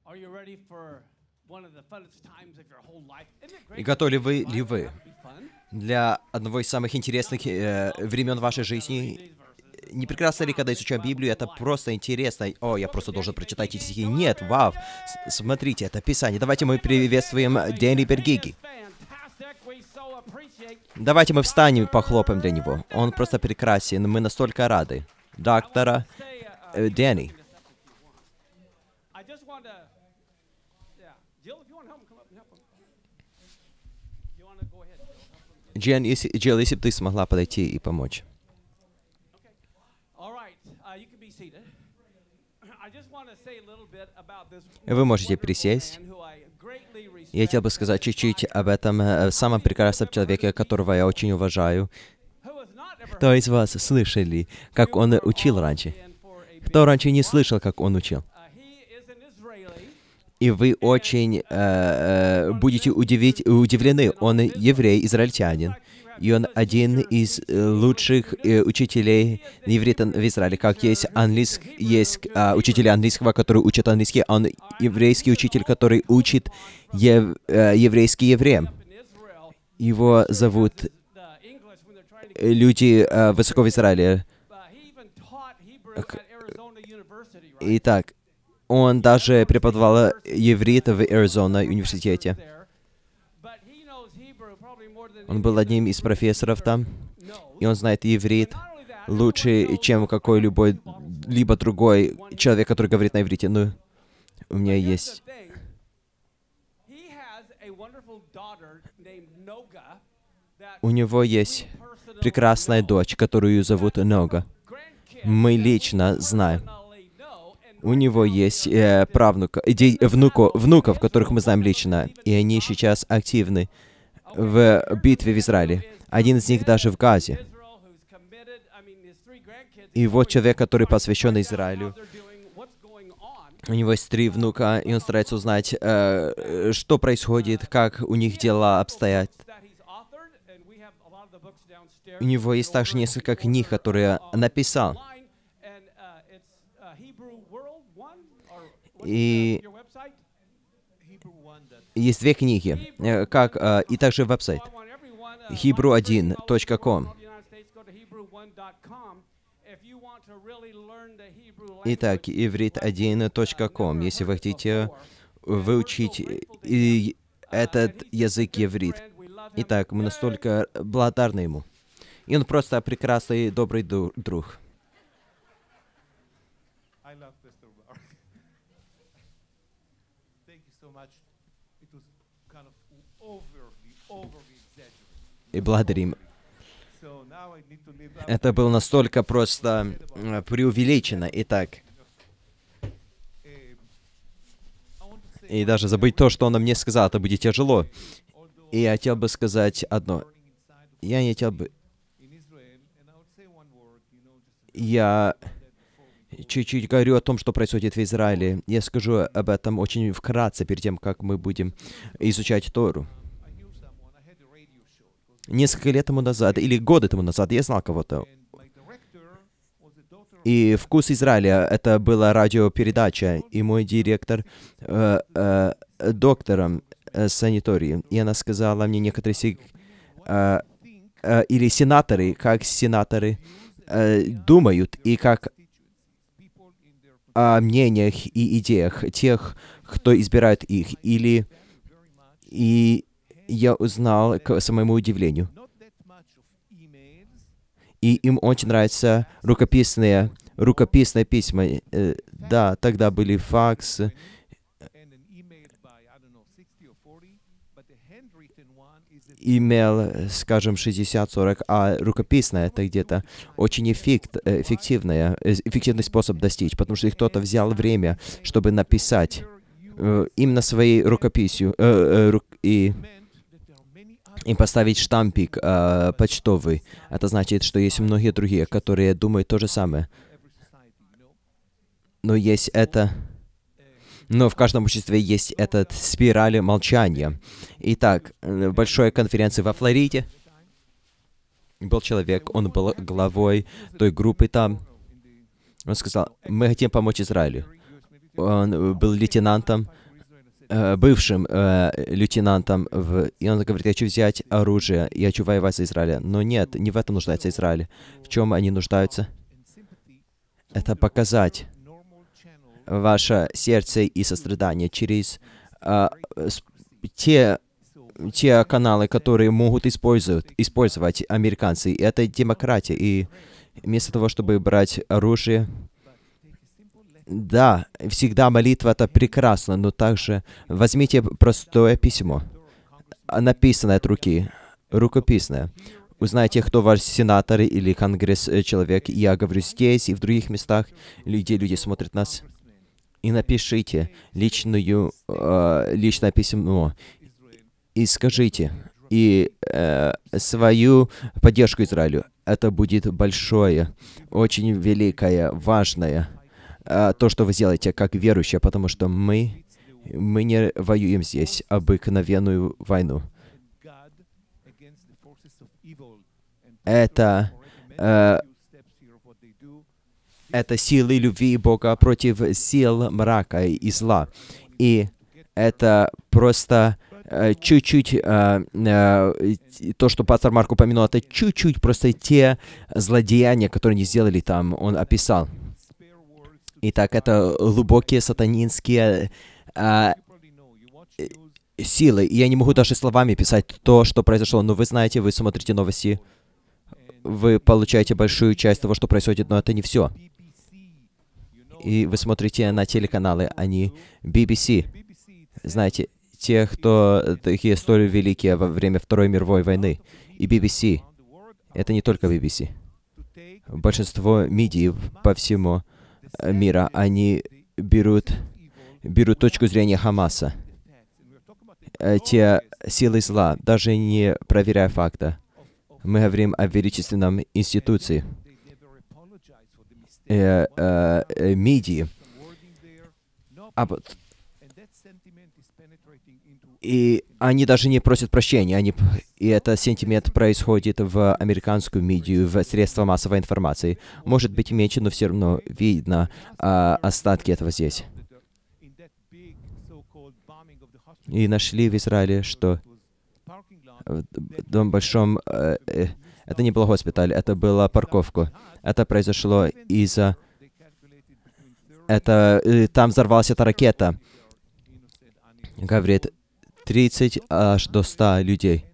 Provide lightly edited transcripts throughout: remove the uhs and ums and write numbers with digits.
И готовы ли вы для одного из самых интересных времен вашей жизни? Не прекрасно ли, когда изучаем Библию, это просто интересно? О, я просто должен прочитать эти стихи. Нет, вау! Смотрите, это Писание. Давайте мы приветствуем Дэнни Бергиги. Давайте мы встанем и похлопаем для него. Он просто прекрасен. Мы настолько рады. Доктора Дэнни. Джилл, если бы ты смогла подойти и помочь. Вы можете присесть. Я хотел бы сказать чуть-чуть об этом самом прекрасном человеке, которого я очень уважаю. Кто из вас слышали, как он учил раньше? Кто раньше не слышал, как он учил? И вы очень будете удивлены. Он еврей, израильтянин. И он один из лучших учителей иврита в Израиле. Как есть учители английского, которые учат английский, а он еврейский учитель, который учит еврейский евреям. Его зовут люди высоко в Израиле. Итак, он даже преподавал иврит в Аризона университете. Он был одним из профессоров там, и он знает иврит лучше, чем какой-либо другой человек, который говорит на иврите. Ну, у меня есть... У него есть прекрасная дочь, которую зовут Нога. Мы лично знаем. У него есть внуков, которых мы знаем лично, и они сейчас активны в битве в Израиле. Один из них даже в Газе. И вот человек, который посвящен Израилю. У него есть 3 внука, и он старается узнать, что происходит, как у них дела обстоят. У него есть также несколько книг, которые написал. И есть 2 книги, и также веб-сайт hebrew1.com. Итак, ivrit1.com, если вы хотите выучить этот язык иврит. Итак, мы настолько благодарны ему. И он просто прекрасный, добрый друг. И благодарим. Это было настолько просто преувеличено. Итак, и даже забыть то, что он мне сказал, это будет тяжело. И я хотел бы сказать одно. Я не хотел бы... Я чуть-чуть говорю о том, что происходит в Израиле. Я скажу об этом очень вкратце, перед тем, как мы будем изучать Тору. Несколько лет тому назад, или годы тому назад, я знал кого-то. И «Вкус Израиля» — это была радиопередача, и мой директор доктором санатории. И она сказала мне некоторые или сенаторы, как сенаторы думают, и как о мнениях и идеях тех, кто избирает их, и я узнал к самому удивлению. И им очень нравятся рукописные письма. Да, тогда были факсы. Имел, скажем, 60-40, а рукописная — это где-то очень эффективный способ достичь, потому что кто-то взял время, чтобы написать именно своей рукописью и поставить штампик почтовый. Это значит, что есть многие другие, которые думают то же самое. Но есть это... Но в каждом обществе есть этот спираль молчания. Итак, в большой конференции во Флориде был человек, он был главой той группы там. Он сказал: мы хотим помочь Израилю. Он был лейтенантом, бывшим лейтенантом, и он говорит, я хочу взять оружие, я хочу воевать за Израиль. Но нет, не в этом нуждается Израиль. В чем они нуждаются? Это показать ваше сердце и сострадание через те каналы, которые могут использовать американцы. И это демократия. И вместо того, чтобы брать оружие, да, всегда молитва — это прекрасно, но также возьмите простое письмо, написанное от руки, рукописное. Узнайте, кто ваш сенатор или конгресс-человек. Я говорю здесь и в других местах, где люди смотрят нас. И напишите личное письмо и скажите свою поддержку Израилю. Это будет большое, очень великое, важное то, что вы сделаете как верующие, потому что мы не воюем здесь обыкновенную войну. Это силы любви Бога против сил мрака и зла. И это просто чуть-чуть, то, что пастор Марк упомянул, это чуть-чуть просто те злодеяния, которые они сделали там, он описал. Итак, это глубокие сатанинские силы. И я не могу даже словами писать то, что произошло. Но вы знаете, вы смотрите новости, вы получаете большую часть того, что происходит, но это не все. И вы смотрите на телеканалы, они BBC. Знаете, те, кто такие столь великие во время Второй мировой войны. И BBC. Это не только BBC. Большинство медиа по всему мира, они берут точку зрения Хамаса. Те силы зла, даже не проверяя факта. Мы говорим о величественном институции. Медиа. И они даже не просят прощения. И этот сентимент происходит в американскую медиа, в средства массовой информации. Может быть меньше, но все равно видно остатки этого здесь. И нашли в Израиле, что в том большом... это не был госпиталь, это была парковка. Это произошло из-за... Там взорвалась эта ракета. Говорит, 30 аж до 100 людей.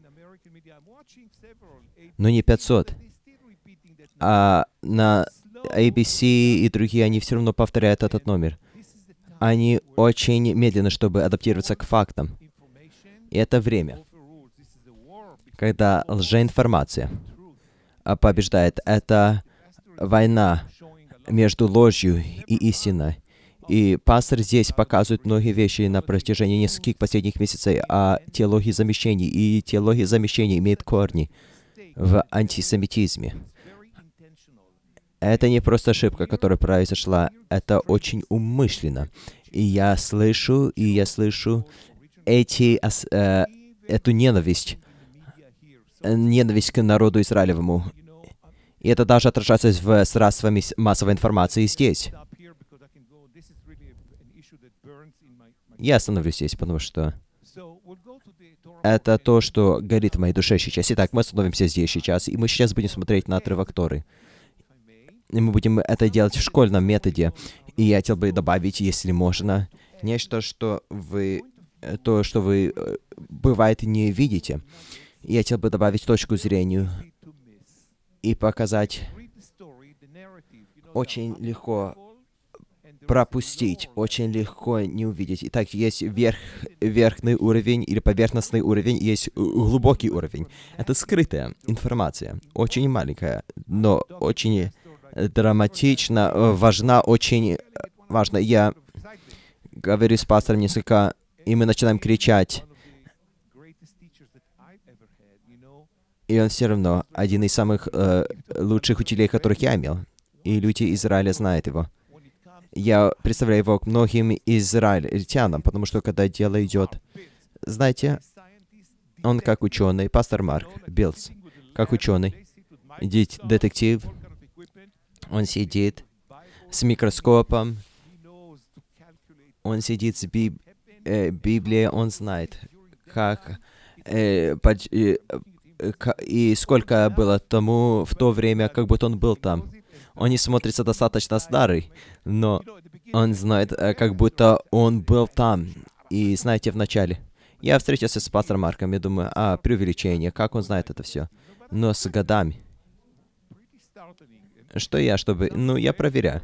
Но не 500. А на ABC и другие, они все равно повторяют этот номер. Они очень медленны, чтобы адаптироваться к фактам. И это время, когда лжеинформация побеждает. Это война между ложью и истиной. И пастор здесь показывает многие вещи на протяжении нескольких последних месяцев о теологии замещений. И теология замещений имеет корни в антисемитизме. Это не просто ошибка, которая произошла, это очень умышленно. И я слышу эту ненависть к народу Израилевому. И это даже отражается в средствах массовой информации здесь. Я остановлюсь здесь, потому что это то, что горит в моей душе сейчас. Итак, мы остановимся здесь сейчас, и мы сейчас будем смотреть на отрывок Торы. И мы будем это делать в школьном методе. И я хотел бы добавить, если можно, нечто, что вы бывает, не видите. Я хотел бы добавить точку зрения и показать. Очень легко пропустить, очень легко не увидеть. Итак, есть верхний уровень или поверхностный уровень, есть глубокий уровень. Это скрытая информация, очень маленькая, но очень драматично, очень важна. Я говорю с пастором несколько, и мы начинаем кричать. И он все равно один из самых лучших учителей, которых я имел. И люди Израиля знают его. Я представляю его к многим израильтянам, потому что когда дело идет, знаете, он как ученый, пастор Марк Биллс, как ученый, детектив, он сидит с микроскопом, Он сидит с Библией, он знает, как и сколько было тому в то время, как будто он был там. Он не смотрится достаточно старый, но он знает, как будто он был там. И знаете, вначале я встретился с пастором Марком, я думаю, преувеличение, как он знает это все. Но с годами, я проверяю.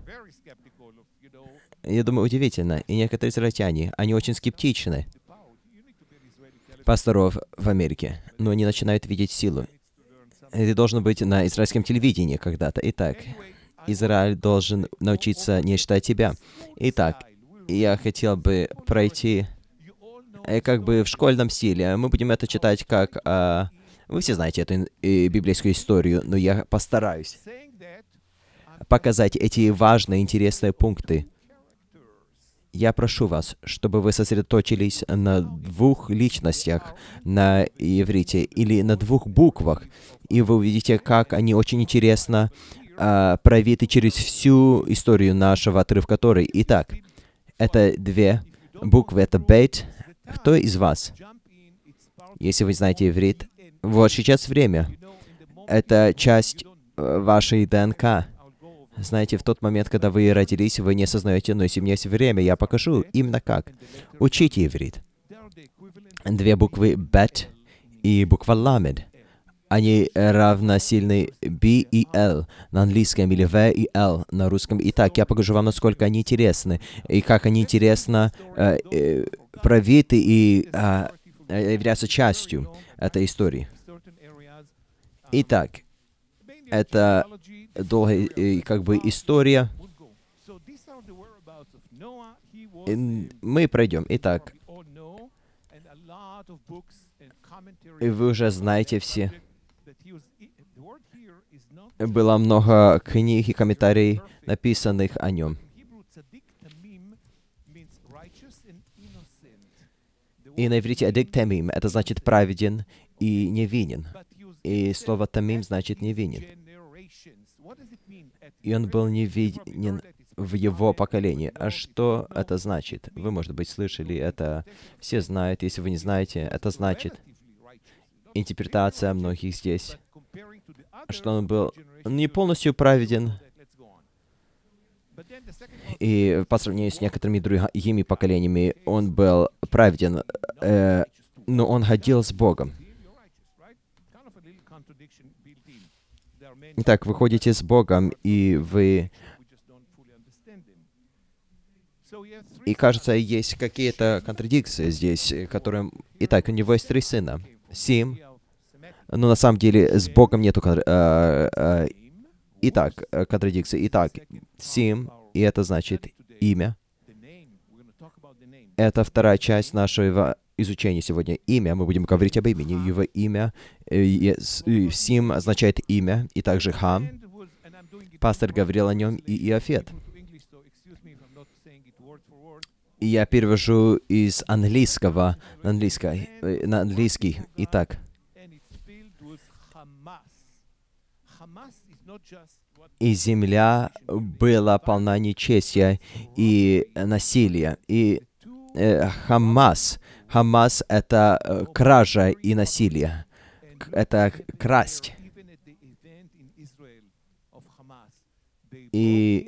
Я думаю, удивительно. И некоторые израильтяне, они очень скептичны пасторов в Америке, но они начинают видеть силу. Ты должен быть на израильском телевидении когда-то. Итак, Израиль должен научиться не считать тебя. Итак, я хотел бы пройти как бы в школьном стиле. Мы будем это читать как... Вы все знаете эту библейскую историю, но я постараюсь показать эти важные, интересные пункты. Я прошу вас, чтобы вы сосредоточились на двух личностях на иврите или на двух буквах, и вы увидите, как они очень интересно провиты через всю историю нашего отрывка Торы. Итак, это две буквы, это бейт. Кто из вас, если вы знаете иврит, вот сейчас время, это часть вашей ДНК. Знаете, в тот момент, когда вы родились, вы не осознаете, но если у меня есть время, я покажу именно как. Учите иврит. Две буквы бет и буква ламед. Они равносильны B и L на английском или V и L на русском. Итак, я покажу вам, насколько они интересны, и как они интересно провиты и являются частью этой истории. Итак, это долгая как бы история. Мы пройдем. Итак, вы уже знаете все. Было много книг и комментариев, написанных о нем. И на иврите «адик тамим» — это значит «праведен» и «невинен». И слово «тамим» значит «невинен». И он был невинен в его поколении. А что это значит? Вы, может быть, слышали это. Все знают. Если вы не знаете, это значит интерпретация многих здесь, что он был не полностью праведен, и по сравнению с некоторыми другими поколениями он был праведен, но он ходил с Богом. Итак, вы ходите с Богом, и вы... И, кажется, есть какие-то контрадикции здесь, которые... Итак, у него есть 3 сына. Сим. Но на самом деле с Богом нету... Итак, контрадикции. Итак, Сим, и это значит имя. Это вторая часть нашего изучения сегодня. Имя, мы будем говорить об имени. Его имя, Сим означает имя, и также Хам. Пастор говорил о нем, и Иофет. И я перевожу из английского на английский. Итак, и земля была полна нечестия и насилия. И Хамас — это кража и насилие. Это красть. И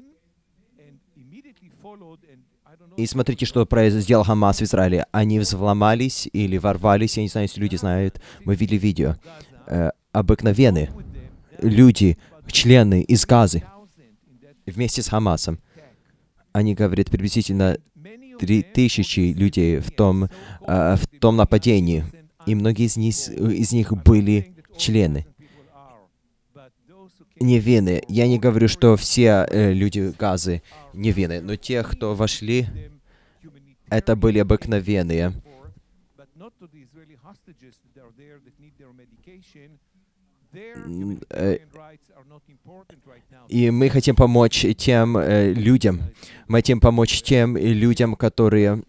смотрите, что сделал Хамас в Израиле. Они взломались или ворвались, я не знаю, если люди знают, мы видели видео. Обыкновенные люди, члены из Газы, вместе с Хамасом. Они говорят, приблизительно 3000 людей в том нападении, и многие из них были члены. Невинны. Я не говорю, что все люди Газы невинны, но те, кто вошли, это были обыкновенные. И мы хотим помочь тем людям, которые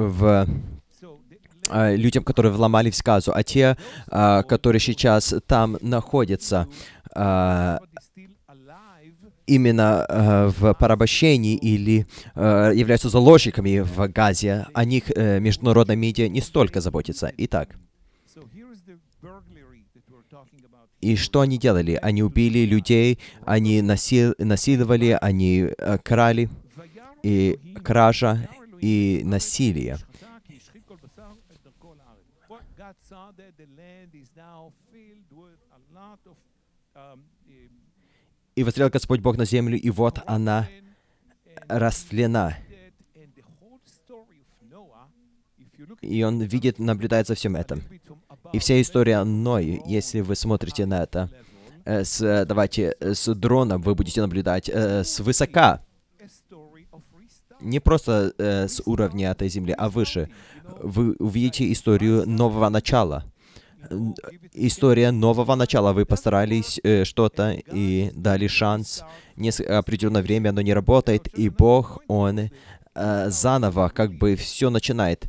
вломались в Газу, а те, которые сейчас там находятся, именно в порабощении или являются заложниками в Газе, о них международная медиа не столько заботится. Итак, и что они делали? Они убили людей, они насиловали, они крали, и кража, и насилие. И воззрел Господь Бог на землю, и вот она растлена. И он видит, наблюдает за всем этим. И вся история Ноя, если вы смотрите на это, давайте с дрона вы будете наблюдать свысока. Не просто с уровня этой земли, а выше. Вы увидите историю нового начала. История нового начала. Вы постарались что-то и дали шанс. Определенное время оно не работает, и Бог, Он заново как бы все начинает.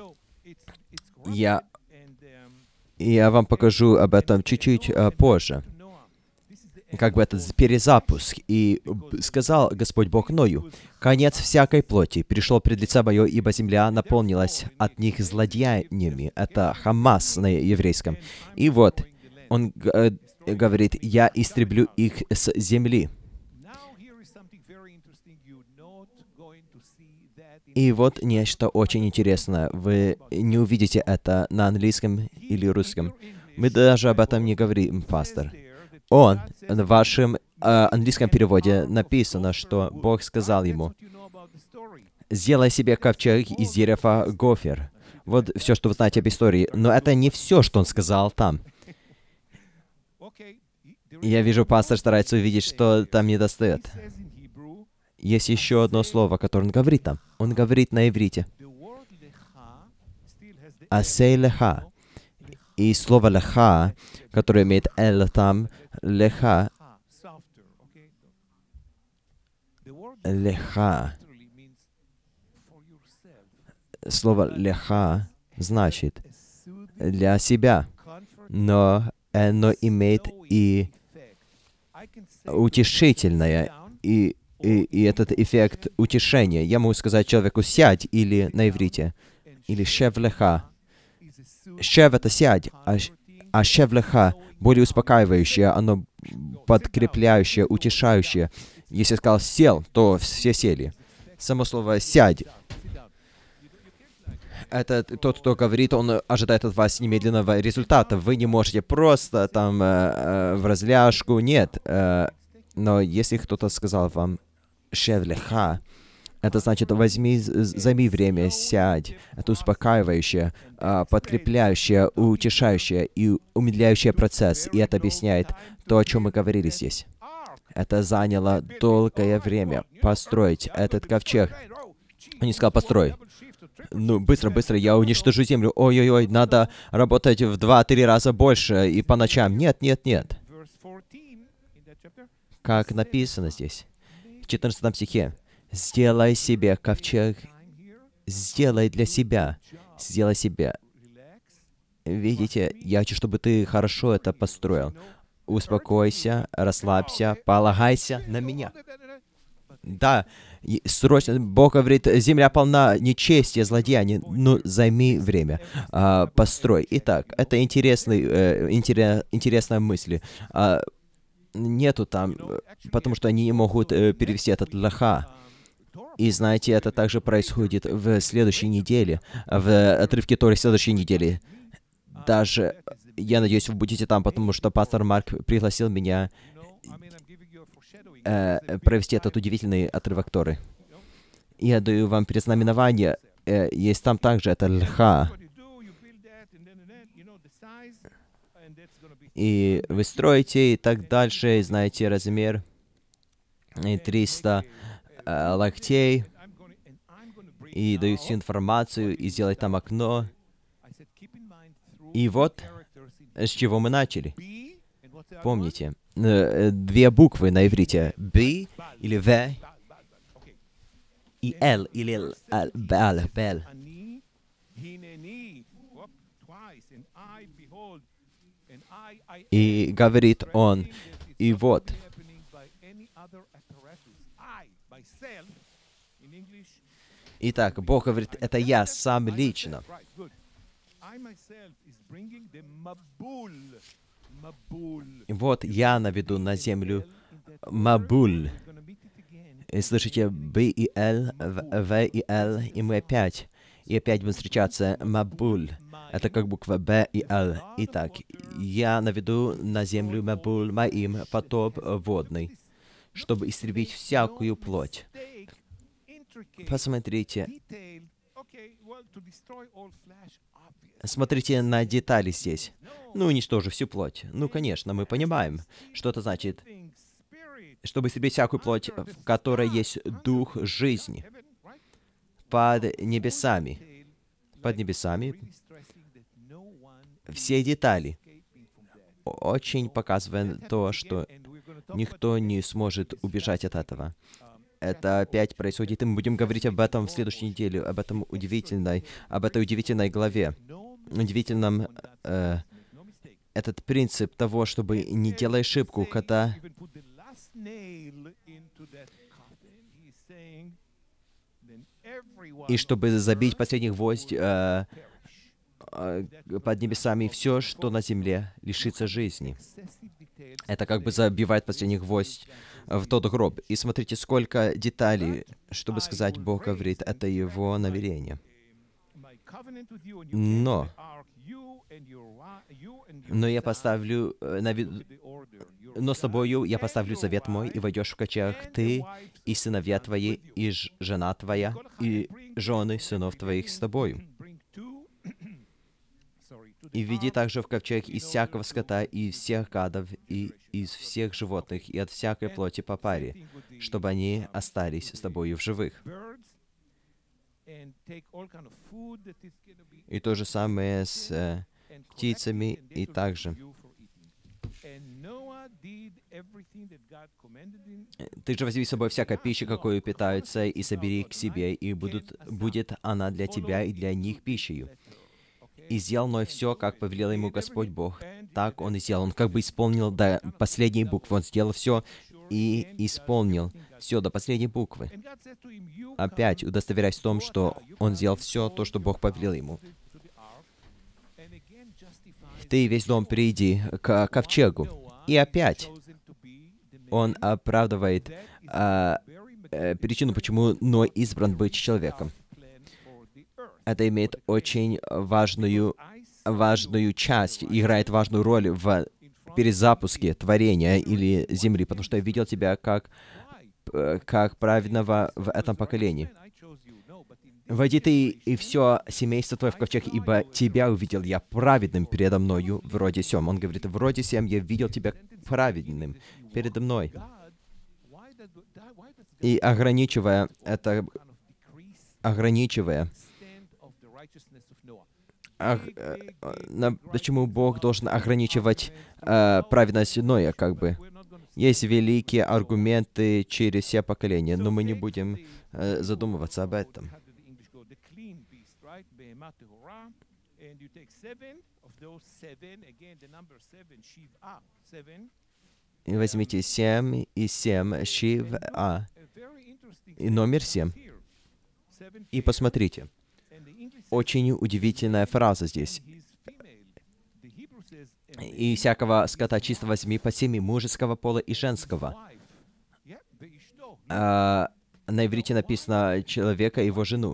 Я вам покажу об этом чуть-чуть позже. Как бы этот перезапуск. И сказал Господь Бог Ною: «Конец всякой плоти пришел пред лица мое, ибо земля наполнилась от них злодеяниями». Это Хамас на еврейском. И вот, он говорит: «Я истреблю их с земли». И вот нечто очень интересное. Вы не увидите это на английском или русском. Мы даже об этом не говорим, пастор. В вашем английском переводе написано, что Бог сказал ему: «Сделай себе ковчег из дерева гофер». Вот все, что вы знаете об истории. Но это не все, что он сказал там. Я вижу, пастор старается увидеть, что там недостает. Есть еще одно слово, которое он говорит там. Он говорит на иврите. «Асей леха». И слово «леха», которое имеет «эл» там, «леха», «леха». Слово «леха» значит «для себя», но оно имеет и утешительное, и этот эффект утешения. Я могу сказать человеку «сядь» или на иврите, или «шев леха». «Шев» — это «сядь», а «шев леха» более успокаивающее, оно подкрепляющее, утешающее. Если я сказал «сел», то все сели. Само слово «сядь» — это тот, кто говорит, он ожидает от вас немедленного результата. Вы не можете просто там в разляжку, нет. Но если кто-то сказал вам «шев леха», это значит займи время, сядь. Это успокаивающее, подкрепляющее, утешающее и умедляющее процесс. И это объясняет то, о чем мы говорили здесь. Это заняло долгое время построить этот ковчег. Он не сказал: «Построй». Ну, быстро, я уничтожу землю. Ой-ой-ой, надо работать в 2-3 раза больше и по ночам. Нет. Как написано здесь, в 14 стихе. «Сделай себе ковчег, сделай для себя, сделай себе». Видите, я хочу, чтобы ты хорошо это построил. Успокойся, расслабься, полагайся на меня. Да, срочно, Бог говорит, земля полна нечестия, злодеяний. Ну, займи время, построй. Итак, это интересная мысль. Нету там, потому что они не могут перевести этот леха. И знаете, это также происходит в следующей неделе, в отрывке Торы следующей недели. Даже, я надеюсь, вы будете там, потому что пастор Марк пригласил меня провести этот удивительный отрывок Торы. Я даю вам предзнаменование. Есть там также это лха. И вы строите, и так дальше, и знаете размер. И 300 локтей. И дают всю информацию, и сделать там окно. И вот, с чего мы начали. Помните, 2 буквы на иврите. «Б» или «В», и «Л» или «Бал», «Бел». И говорит он: «И вот». Итак, Бог говорит, это я сам лично. Вот я наведу на землю Мабуль. И слышите, Б и Л, В и Л, и мы опять. И опять будем встречаться Мабуль. Это как буква Б и Л. Итак, я наведу на землю Мабуль моим потоп водный, чтобы истребить всякую плоть. Посмотрите. Смотрите на детали здесь. Ну, уничтожу всю плоть. Ну, конечно, мы понимаем, что это значит. Чтобы истребить всякую плоть, в которой есть дух жизни. Под небесами. Под небесами. Все детали. Очень показывает то, что никто не сможет убежать от этого. Это опять происходит, и мы будем говорить об этом в следующей неделе, об этой удивительной главе. Удивительном этот принцип того, чтобы не делать ошибку, когда и чтобы забить последний гвоздь под небесами, все, что на земле, лишится жизни. Это как бы забивает последний гвоздь в тот гроб. И смотрите, сколько деталей, чтобы сказать, Бог говорит, это Его намерение. Но я поставлю, но с тобою я поставлю завет мой, и войдешь в ковчег ты, и сыновья твои, и жена твоя, и жены сынов твоих с тобою. И введи также в ковчег из всякого скота, и из всех гадов, и из всех животных, и от всякой плоти по паре, чтобы они остались с тобою в живых. И то же самое с птицами и также. Ты же возьми с собой всякой пищи, какую питаются, и собери к себе, и будет она для тебя и для них пищею. И сделал Ной все, как повелел ему Господь Бог. Так он и сделал. Он как бы исполнил до последней буквы. Он сделал все и исполнил все до последней буквы. Опять удостоверяясь в том, что он сделал все то, что Бог повелел ему. Ты и весь дом приди к ковчегу. И опять он оправдывает причину, почему Ной избран быть человеком. Это имеет очень важную часть, играет важную роль в перезапуске творения или земли, потому что я видел тебя как праведного в этом поколении. Войди ты и все семейство твое в ковчег, ибо тебя увидел я праведным передо мною вроде сем. Он говорит, вроде сем я видел тебя праведным передо мной. И ограничивая, почему Бог должен ограничивать праведность Ноя, как бы? Есть великие аргументы через все поколения, но мы не будем задумываться об этом. И возьмите 7 и 7, Шив-А, и номер 7. И посмотрите. Очень удивительная фраза здесь. «И всякого скота чисто возьми по 7 мужеского пола и женского». На иврите написано «человека и его жену».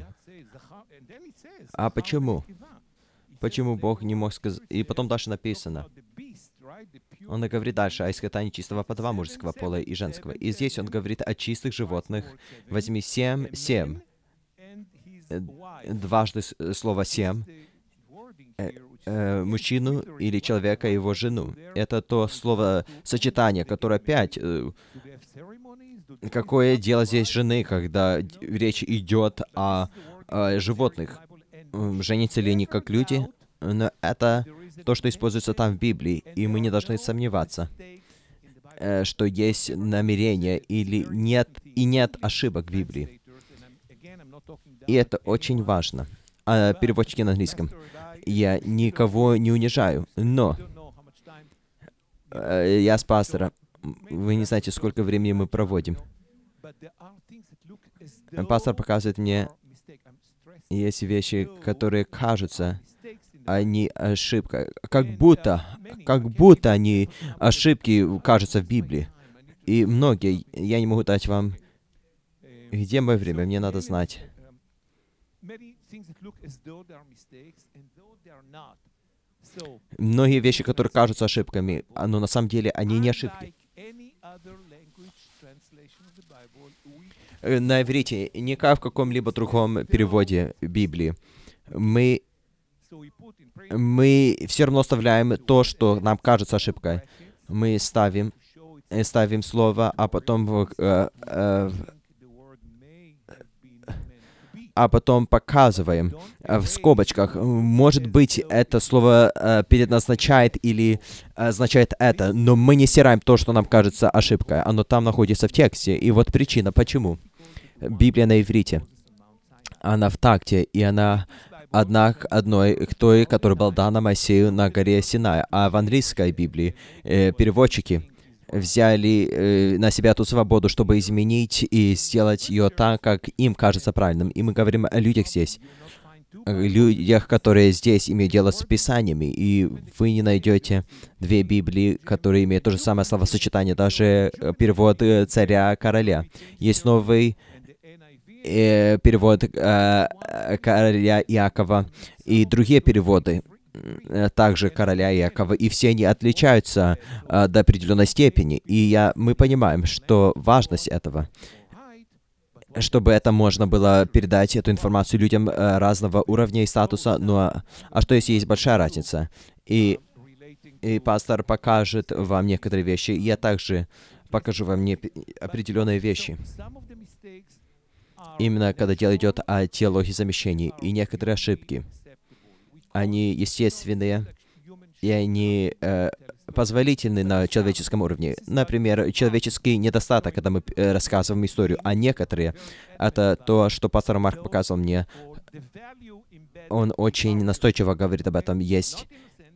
А почему? Почему Бог не мог сказать? И потом дальше написано. Он говорит дальше, а из скота нечистого по 2 мужеского пола и женского. И здесь он говорит о чистых животных. Возьми 7, 7. Дважды слово «семь», мужчину или человека и его жену. Это то словосочетание, которое опять... Какое дело здесь жены, когда речь идет о животных? Женятся ли они как люди? Но это то, что используется там в Библии, и мы не должны сомневаться, что есть намерение или нет, и нет ошибок в Библии. И это очень важно. Переводчики на английском. Я никого не унижаю, но я с пастором. Вы не знаете, сколько времени мы проводим. Пастор показывает мне, есть вещи, которые кажутся, они ошибка. Как будто они ошибки кажутся в Библии. И многие, я не могу дать вам, где мое время, мне надо знать. Многие вещи, которые кажутся ошибками, но на самом деле они не ошибки. На иврите, не как в каком-либо другом переводе Библии, мы все равно оставляем то, что нам кажется ошибкой. Мы ставим слово, а потом показываем в скобочках. Может быть, это слово предназначает или означает это, но мы не стираем то, что нам кажется ошибкой. Оно там находится в тексте. И вот причина, почему. Библия на иврите. Она в такте, и она одна к одной к той, которая была дана Моисею на горе Синай. А в английской Библии переводчики взяли на себя ту свободу, чтобы изменить и сделать ее так, как им кажется правильным. И мы говорим о людях здесь, людях, которые здесь имеют дело с Писаниями, и вы не найдете две Библии, которые имеют то же самое словосочетание, даже перевод царя-короля. Есть новый перевод короля Иакова и другие переводы, также короля Иакова, и все они отличаются до определенной степени. И мы понимаем, что важность этого, чтобы это можно было передать эту информацию людям разного уровня и статуса, а что если есть большая разница? И пастор покажет вам некоторые вещи, и я также покажу вам определенные вещи. Именно когда дело идет о теологии замещений, и некоторые ошибки. Они естественные, и они позволительны на человеческом уровне. Например, человеческий недостаток, когда мы рассказываем историю, а некоторые, это то, что пастор Марк показывал мне, он очень настойчиво говорит об этом, есть.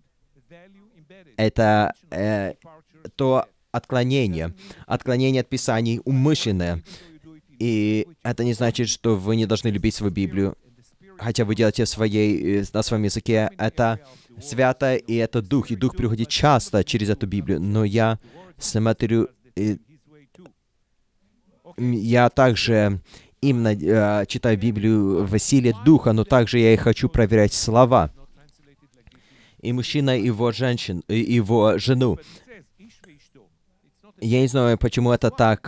Это то отклонение от Писаний умышленное. И это не значит, что вы не должны любить свою Библию, хотя вы делаете на своем языке. Это свято, и это Дух, и Дух приходит часто через эту Библию. Но я смотрю, я также именно читаю Библию в силе Духа, но также я и хочу проверять слова. И мужчина, и его жену. Я не знаю, почему это так.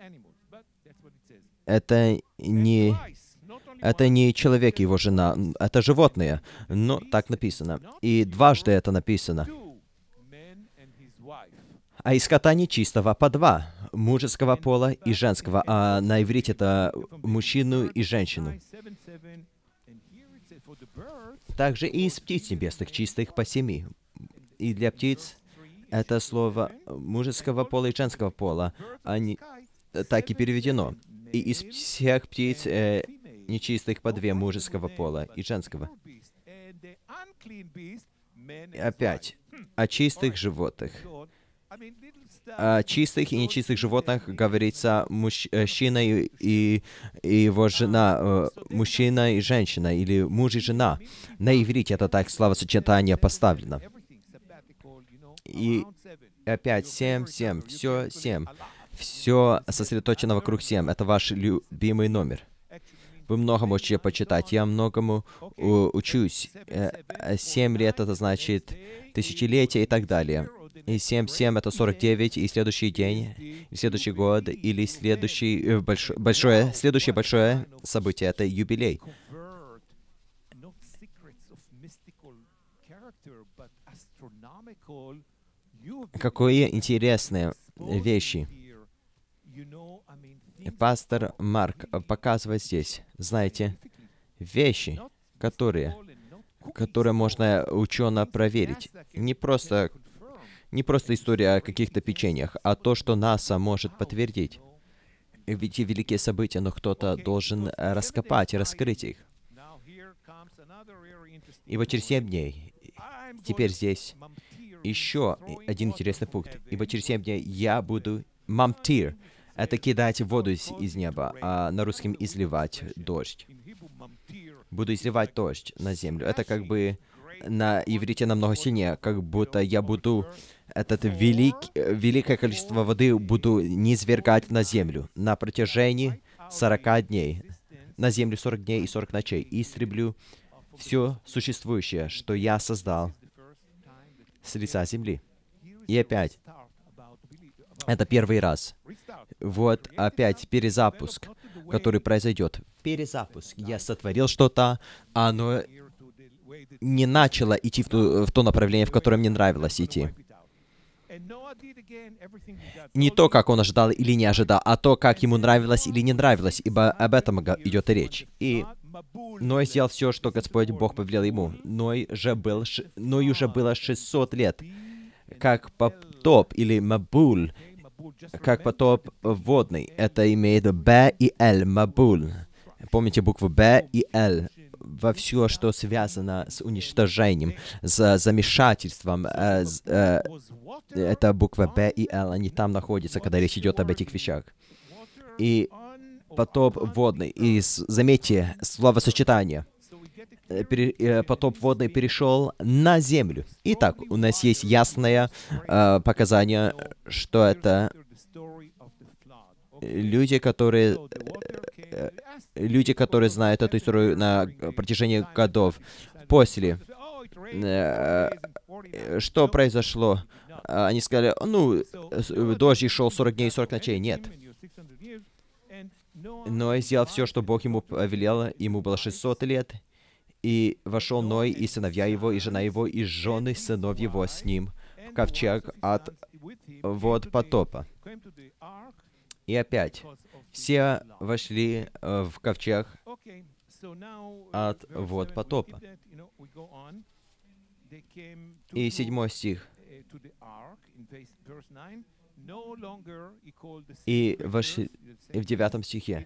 Это не человек и его жена, это животные. Но так написано. И дважды это написано. А из скота нечистого по два, мужеского пола и женского. А на иврите это мужчину и женщину. Также и из птиц небесных чистых по 7. И для птиц это слово мужеского пола и женского пола. Они так и переведено. И из всех птиц нечистых по 2 мужеского пола и женского. И опять, о чистых животных. О чистых и нечистых животных говорится мужчина и его жена, мужчина и женщина, или муж и жена. На иврите это так словосочетание поставлено. И опять 7, все 7. Все сосредоточено вокруг 7. Это ваш любимый номер. Вы много можете почитать. Я многому учусь. 7 лет — это значит тысячелетие и так далее. И 7 — это 49, и следующий день, и следующий год, или следующее большое событие — это юбилей. Какие интересные вещи. Пастор Марк показывает здесь, знаете, вещи, которые можно учено проверить. Не просто история о каких-то печеньях, а то, что НАСА может подтвердить. Ведь и великие события, но кто-то должен раскопать и раскрыть их. И вот через 7 дней, теперь здесь, еще один интересный пункт. Ибо через 7 дней я буду мамтир. это кидать воду из неба, а на русском изливать дождь. Буду изливать дождь на землю. Это как бы на иврите намного сильнее, как будто я буду великое количество воды буду низвергать на землю на протяжении 40 дней. На землю 40 дней и 40 ночей. И истреблю все существующее, что я создал с лица земли. И опять, это первый раз. Вот опять перезапуск, который произойдет. Перезапуск. Я сотворил что-то, а оно не начало идти в то направление, в которое мне нравилось идти. Не то, как он ожидал или не ожидал, а то, как ему нравилось или не нравилось, ибо об этом идет речь. И Ной сделал все, что Господь Бог повелел ему. Ной уже было 600 лет. Как потоп или мабуль, как потоп водный. Это имеет Б и Л, мабуль. Помните букву Б и Л? Во все, что связано с уничтожением, с замешательством. Это буква Б и Л, они там находятся, когда речь идет об этих вещах. И потоп водный. И заметьте словосочетание. Потоп водный перешел на землю. Итак, у нас есть ясное показание, что это люди, которые знают эту историю на протяжении годов. После, что произошло? Они сказали, дождь шел 40 дней и 40 ночей. Нет. Ной сделал все, что Бог ему повелел. Ему было 600 лет. И вошел Ной, и сыновья его, и жена его, и жены сынов его с ним в ковчег от вод потопа. И опять, все вошли в ковчег от вод потопа. И 7 стих. И вошли в 9 стихе.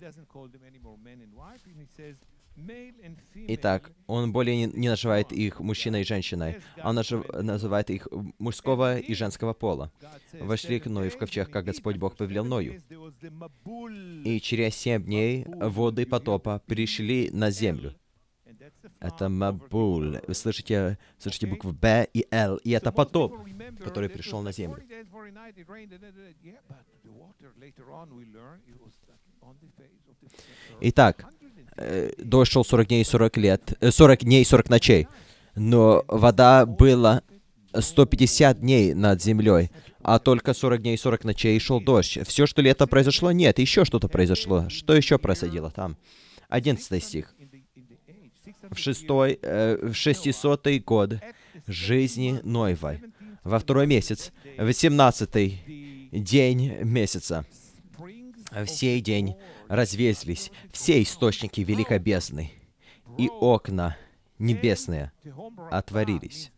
Итак, он более не называет их мужчиной и женщиной, он называет их мужского и женского пола. Вошли к Ною в ковчег, как Господь Бог повелел Ною. И через 7 дней воды потопа пришли на землю. Это мабуль. Вы слышите буквы Б и Л, и это потоп, который пришел на землю. Итак, дождь шел 40 дней и 40 дней и 40 ночей, но вода была 150 дней над землей, а только 40 дней и 40 ночей шел дождь. Все, что ли это произошло? Нет, еще что-то произошло. Что еще происходило там? 11 стих. В 600-й год жизни Ноевой, во 2-й месяц, в 18-й день месяца, в сей день развесились все источники великой бездны, и окна небесные отворились.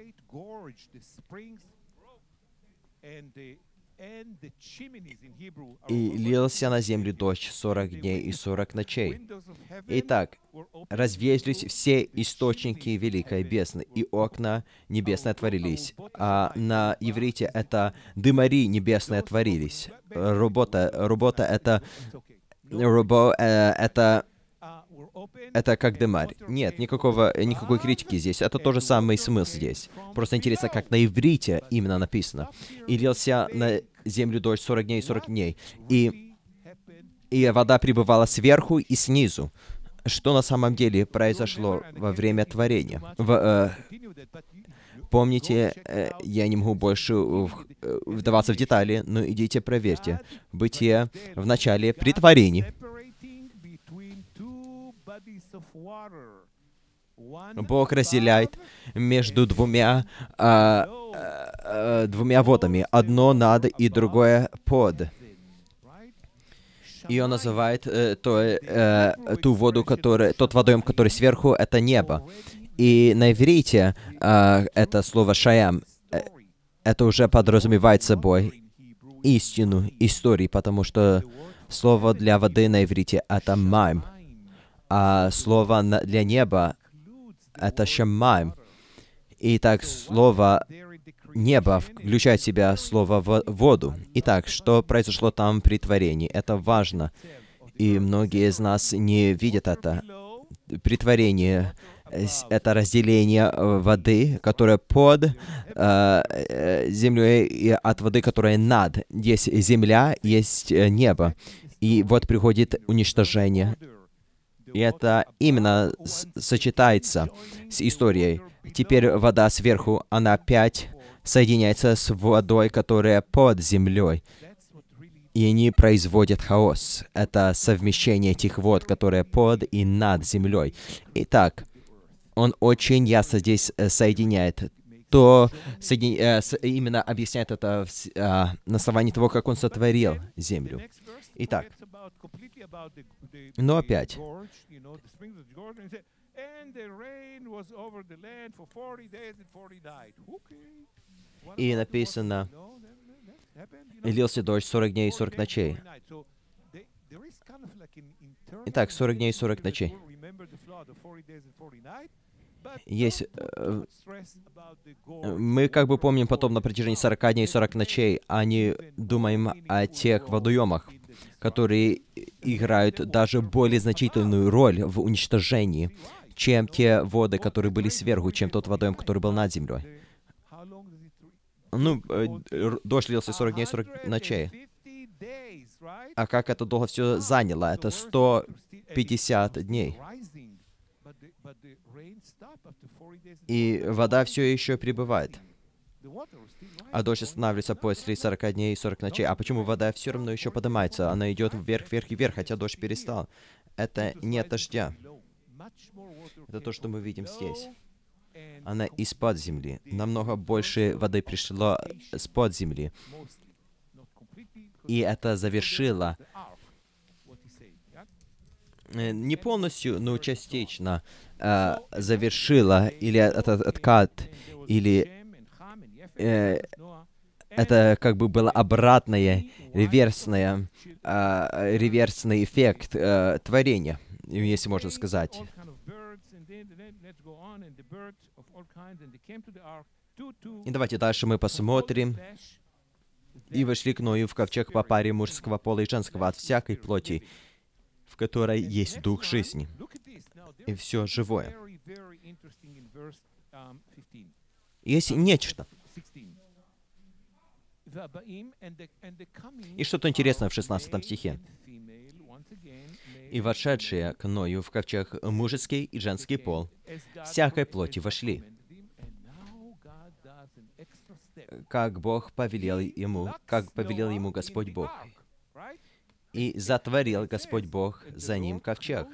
И лился на землю дождь 40 дней и 40 ночей. Итак, развеялись все источники великой бездны, и окна небесные отворились. А на иврите это дымари небесные отворились. Работа это как дымарь. Нет, никакой критики здесь. Это тот же самый смысл здесь. Просто интересно, как на иврите именно написано. И лился на землю дождь 40 дней и 40 дней. И вода пребывала сверху и снизу. Что на самом деле произошло во время творения? Помните, я не могу больше вдаваться в детали, но идите проверьте. Бытие в начале при творении. Бог разделяет между двумя водами. Одно над и другое под. И он называет ту воду, тот водоем, который сверху, это небо. И на иврите это слово «шаям», это уже подразумевает собой истину истории, потому что слово для воды на иврите — это «майм», а слово для неба — это «шамайм». И так слово небо включает в себя слово «воду». Итак, что произошло там при творении? Это важно, и многие из нас не видят это. При творении это разделение воды, которая под землей, и от воды, которая над. Есть земля, есть небо. И вот приходит уничтожение. И это именно сочетается с историей. Теперь вода сверху, она опять соединяется с водой, которая под землей. И они производят хаос. Это совмещение этих вод, которые под и над землей. Итак, он очень ясно здесь соединяет. Именно объясняет это на основании того, как он сотворил землю. Итак, но опять, и написано, и лился дождь 40 дней и 40 ночей. Итак, 40 дней и 40 ночей. Есть... мы как бы помним потом на протяжении 40 дней и 40 ночей, а не думаем о тех водоемах, которые играют даже более значительную роль в уничтожении, чем те воды, которые были сверху, чем тот водоем, который был над землей. Ну, дождь лился 40 дней и 40 ночей. А как это долго все заняло? Это 150 дней. И вода все еще прибывает. А дождь останавливается после 40 дней и 40 ночей. А почему вода все равно еще поднимается? Она идет вверх, вверх и вверх, хотя дождь перестал. Это не от дождя. Это то, что мы видим здесь. Она из-под земли. Намного больше воды пришло с-под земли. И это завершило, не полностью, но частично завершило, или этот откат, или это как бы было обратное, реверсный эффект творения, если можно сказать. И давайте дальше мы посмотрим. «И вошли к Ною в ковчег по паре мужского пола и женского от всякой плоти, в которой есть дух жизни, и все живое». Есть нечто. И что-то интересное в 16 стихе. «И вошедшие к Ною в ковчег мужеский и женский пол, всякой плоти вошли, как повелел ему Господь Бог. И затворил Господь Бог за ним ковчег».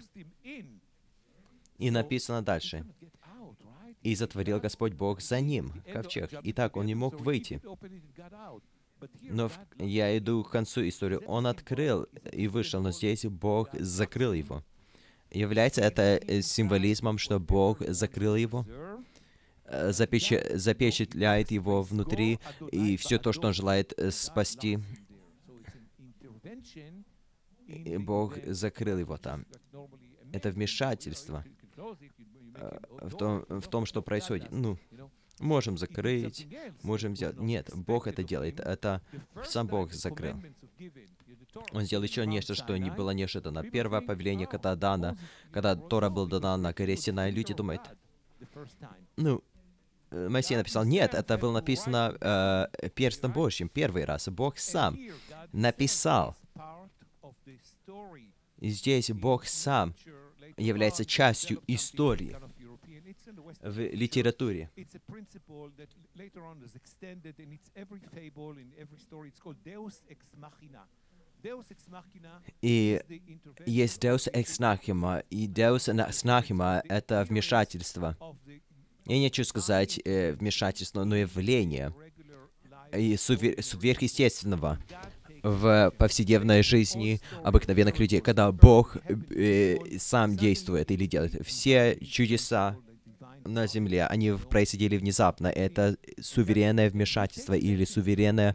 И написано дальше. «И затворил Господь Бог за ним ковчег». Итак, он не мог выйти. Но я иду к концу истории. Он открыл и вышел, но здесь Бог закрыл его. Является это символизмом, что Бог закрыл его? Запечатляет его внутри, и все то, что он желает спасти, и Бог закрыл его там. Это вмешательство в том, что происходит. Ну, можем закрыть, можем сделать. Нет, Бог это делает. Это сам Бог закрыл. Он сделал еще нечто, что не было неожиданно. Первое повеление, когда Тора была дана на горе Синай, люди думают, ну, Моисей написал, нет, это было написано перстом Божьим, первый раз. Бог сам написал. И здесь Бог сам является частью истории в литературе. И есть Deus Ex Nihilo, и Deus Ex Nihilo — это вмешательство. Я не хочу сказать вмешательство, но явление и сверхъестественного в повседневной жизни обыкновенных людей, когда Бог сам действует или делает. Все чудеса на земле, они происходили внезапно. Это суверенное вмешательство или суверенная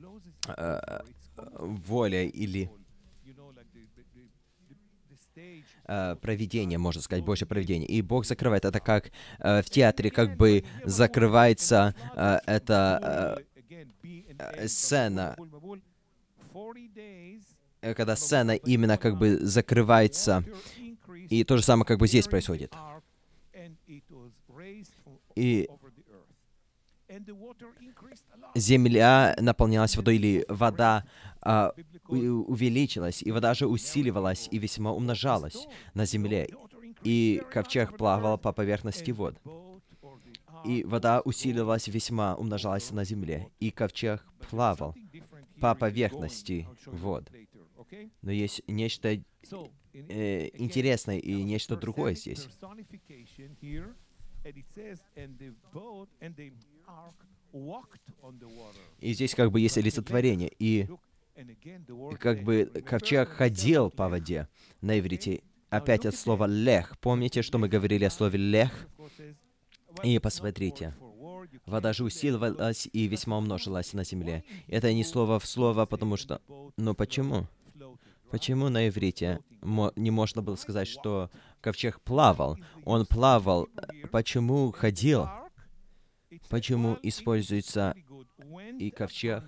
воля или провидение, можно сказать, Божье провидение. И Бог закрывает. Это как в театре как бы закрывается эта сцена, когда сцена именно как бы закрывается. И то же самое как бы здесь происходит. И земля наполнялась водой, или вода увеличилась, и вода же усиливалась и весьма умножалась на земле. И ковчег плавал по поверхности вод. И вода усиливалась, весьма умножалась на земле. И ковчег плавал по поверхности вод. Но есть нечто интересное и нечто другое здесь. И здесь как бы есть олицетворение. И как бы ковчег ходил по воде на иврите. Опять от слова «лех». Помните, что мы говорили о слове «лех»? И посмотрите. Вода же усиливалась и весьма умножилась на земле. Это не слово в слово, потому что... Но почему? Почему на иврите не можно было сказать, что ковчег плавал? Он плавал. Почему ходил? Почему используется и ковчег?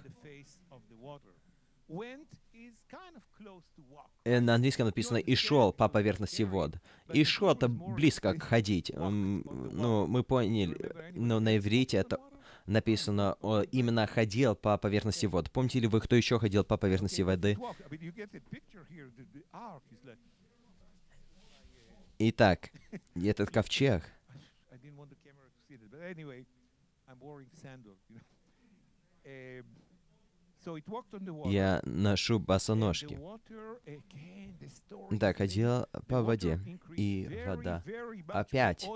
На английском написано «и шел по поверхности вод». «И шел» — это близко к ходить. Ну, мы поняли, но на иврите это написано именно «ходил по поверхности вод». Помните ли вы, кто еще ходил по поверхности воды? Итак, этот ковчег. Я ношу босоножки. Так, ходил по воде, и вода. Опять.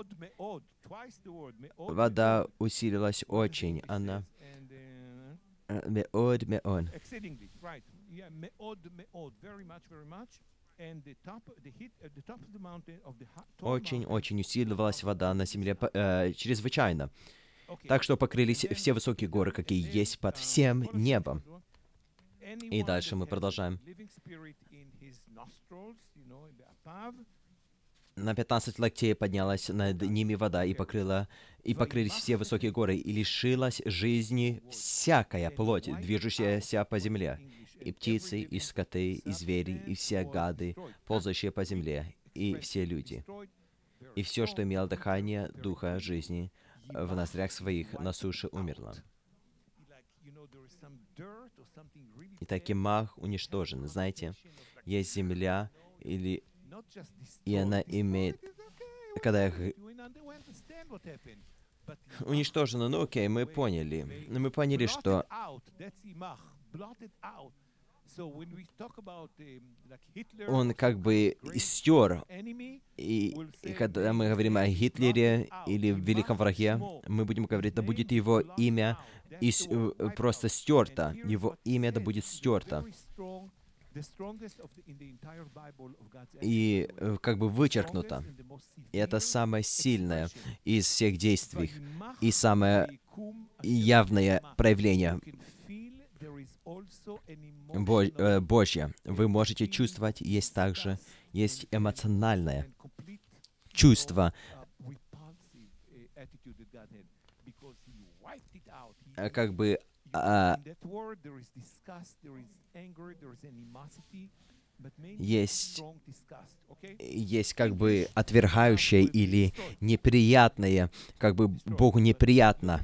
Вода усилилась очень. Она... Меод, меон. Очень усиливалась вода на земле чрезвычайно. Так что покрылись все высокие горы, какие есть под всем небом. И дальше мы продолжаем. На 15 локтей поднялась над ними вода, и покрылись все высокие горы, и лишилась жизни всякая плоть, движущаяся по земле, и птицы, и скоты, и звери, и все гады, ползающие по земле, и все люди, и все, что имело дыхание духа жизни, в ноздрях своих на суше умерло. И таки мах уничтожен. Знаете, есть земля, и она имеет... Когда уничтожена, ну окей, мы поняли. Но мы поняли, что он как бы стер. И когда мы говорим о Гитлере или великом враге, мы будем говорить, да будет его имя просто стерто. Его имя да будет стерто. И как бы вычеркнуто. И это самое сильное из всех действий. И самое явное проявление Божье. Вы можете чувствовать, есть также, есть эмоциональное чувство, как бы есть как бы отвергающее или неприятное, как бы Богу неприятно.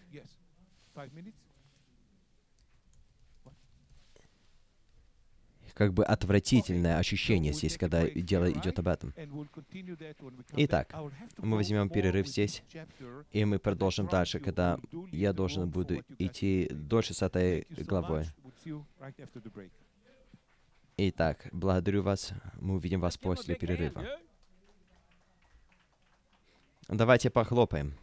Как бы отвратительное ощущение здесь, когда дело идет об этом. Итак, мы возьмем перерыв здесь, и мы продолжим дальше, когда я должен буду идти дольше с этой главой. Итак, благодарю вас. Мы увидим вас после перерыва. Давайте похлопаем.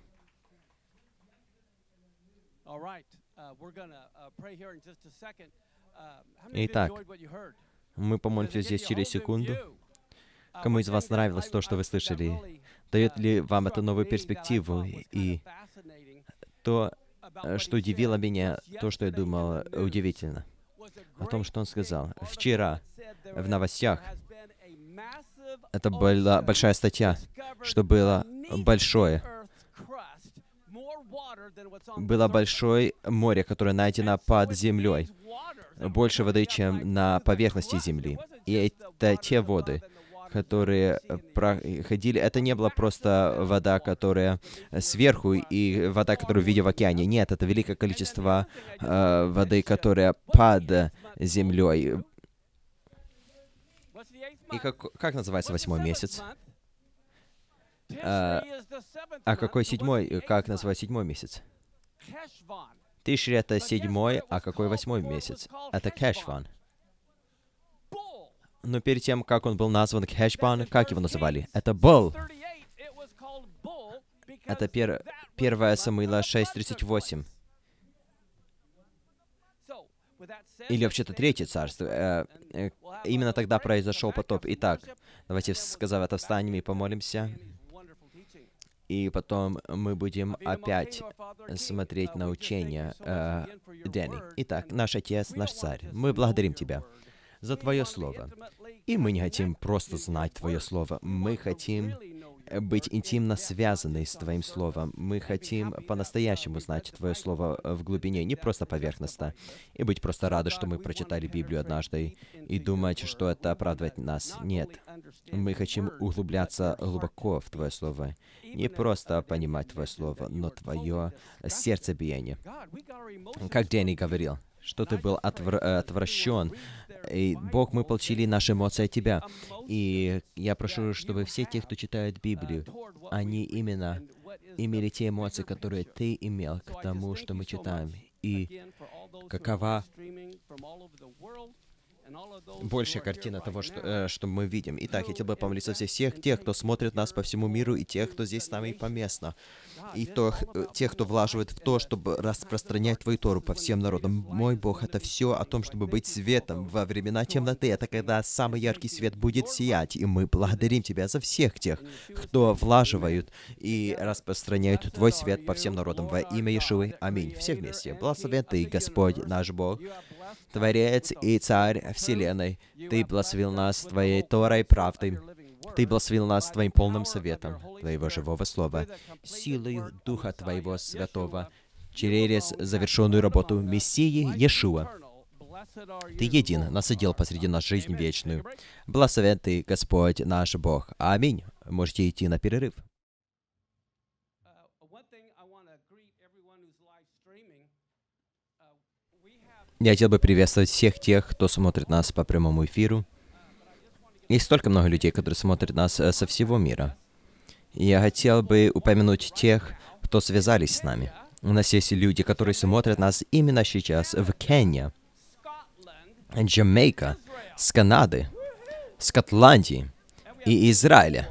Итак, мы помолимся здесь через секунду. Кому из вас нравилось то, что вы слышали? Дает ли вам это новую перспективу? И то, что удивило меня, то, что я думал, удивительно. О том, что он сказал. Вчера в новостях Это была большая статья, что было большое. Было большое море, которое найдено под землей. Больше воды, чем на поверхности земли. И это те воды, которые проходили. Это не была просто вода, которая сверху, и вода, которую видел в океане. Нет, это великое количество воды, которая под землей. И как называется 8-й месяц? А какой 7-й? Как называется 7-й месяц? Тишри — это 7-й, а какой 8-й месяц? Это Кешван. Но перед тем, как он был назван Кешван, как его называли? Это Бол. Это 1 Самуила 6:38. Или вообще-то 3 царство. Именно тогда произошел потоп. Итак, давайте, сказав это, встанем и помолимся. И потом мы будем опять смотреть на учение Дэнни. Итак, наш Отец, наш Царь, мы благодарим Тебя за Твое Слово. И мы не хотим просто знать Твое Слово. Мы хотим быть интимно связаны с Твоим Словом. Мы хотим по-настоящему знать Твое Слово в глубине, не просто поверхностно. И быть просто рады, что мы прочитали Библию однажды, и думать, что это оправдывает нас. Нет. Мы хотим углубляться глубоко в Твое Слово. Не просто понимать Твое Слово, но Твое сердцебиение. Как Дэнни говорил, что Ты был отвращен. И, Бог, мы получили наши эмоции от Тебя. И я прошу, чтобы все те, кто читает Библию, они именно имели те эмоции, которые Ты имел к тому, что мы читаем. И какова большая картина того, что мы видим. Итак, я хотел бы помолиться за всех тех, кто смотрит нас по всему миру, и тех, кто здесь с нами поместно, и тех, кто влаживает в то, чтобы распространять Твою Тору по всем народам. Мой Бог, это все о том, чтобы быть светом во времена темноты. Это когда самый яркий свет будет сиять, и мы благодарим Тебя за всех тех, кто влаживают и распространяют Твой свет по всем народам. Во имя Иешуы. Аминь. Все вместе. Благословен Ты, Господь наш Бог, Творец и Царь Вселенной. Ты благословил нас Твоей Торой правдой. Ты благословил нас Твоим полным советом, Твоего живого Слова, силой Духа Твоего Святого, через завершенную работу Мессии Иешуа. Ты един, насадил посреди нас жизнь вечную. Благословен Ты, Господь наш Бог. Аминь. Можете идти на перерыв. Я хотел бы приветствовать всех тех, кто смотрит нас по прямому эфиру. Есть столько много людей, которые смотрят нас со всего мира. Я хотел бы упомянуть тех, кто связались с нами. У нас есть люди, которые смотрят нас именно сейчас в Кении, Джамайка, с Канады, Скотландии и Израиля.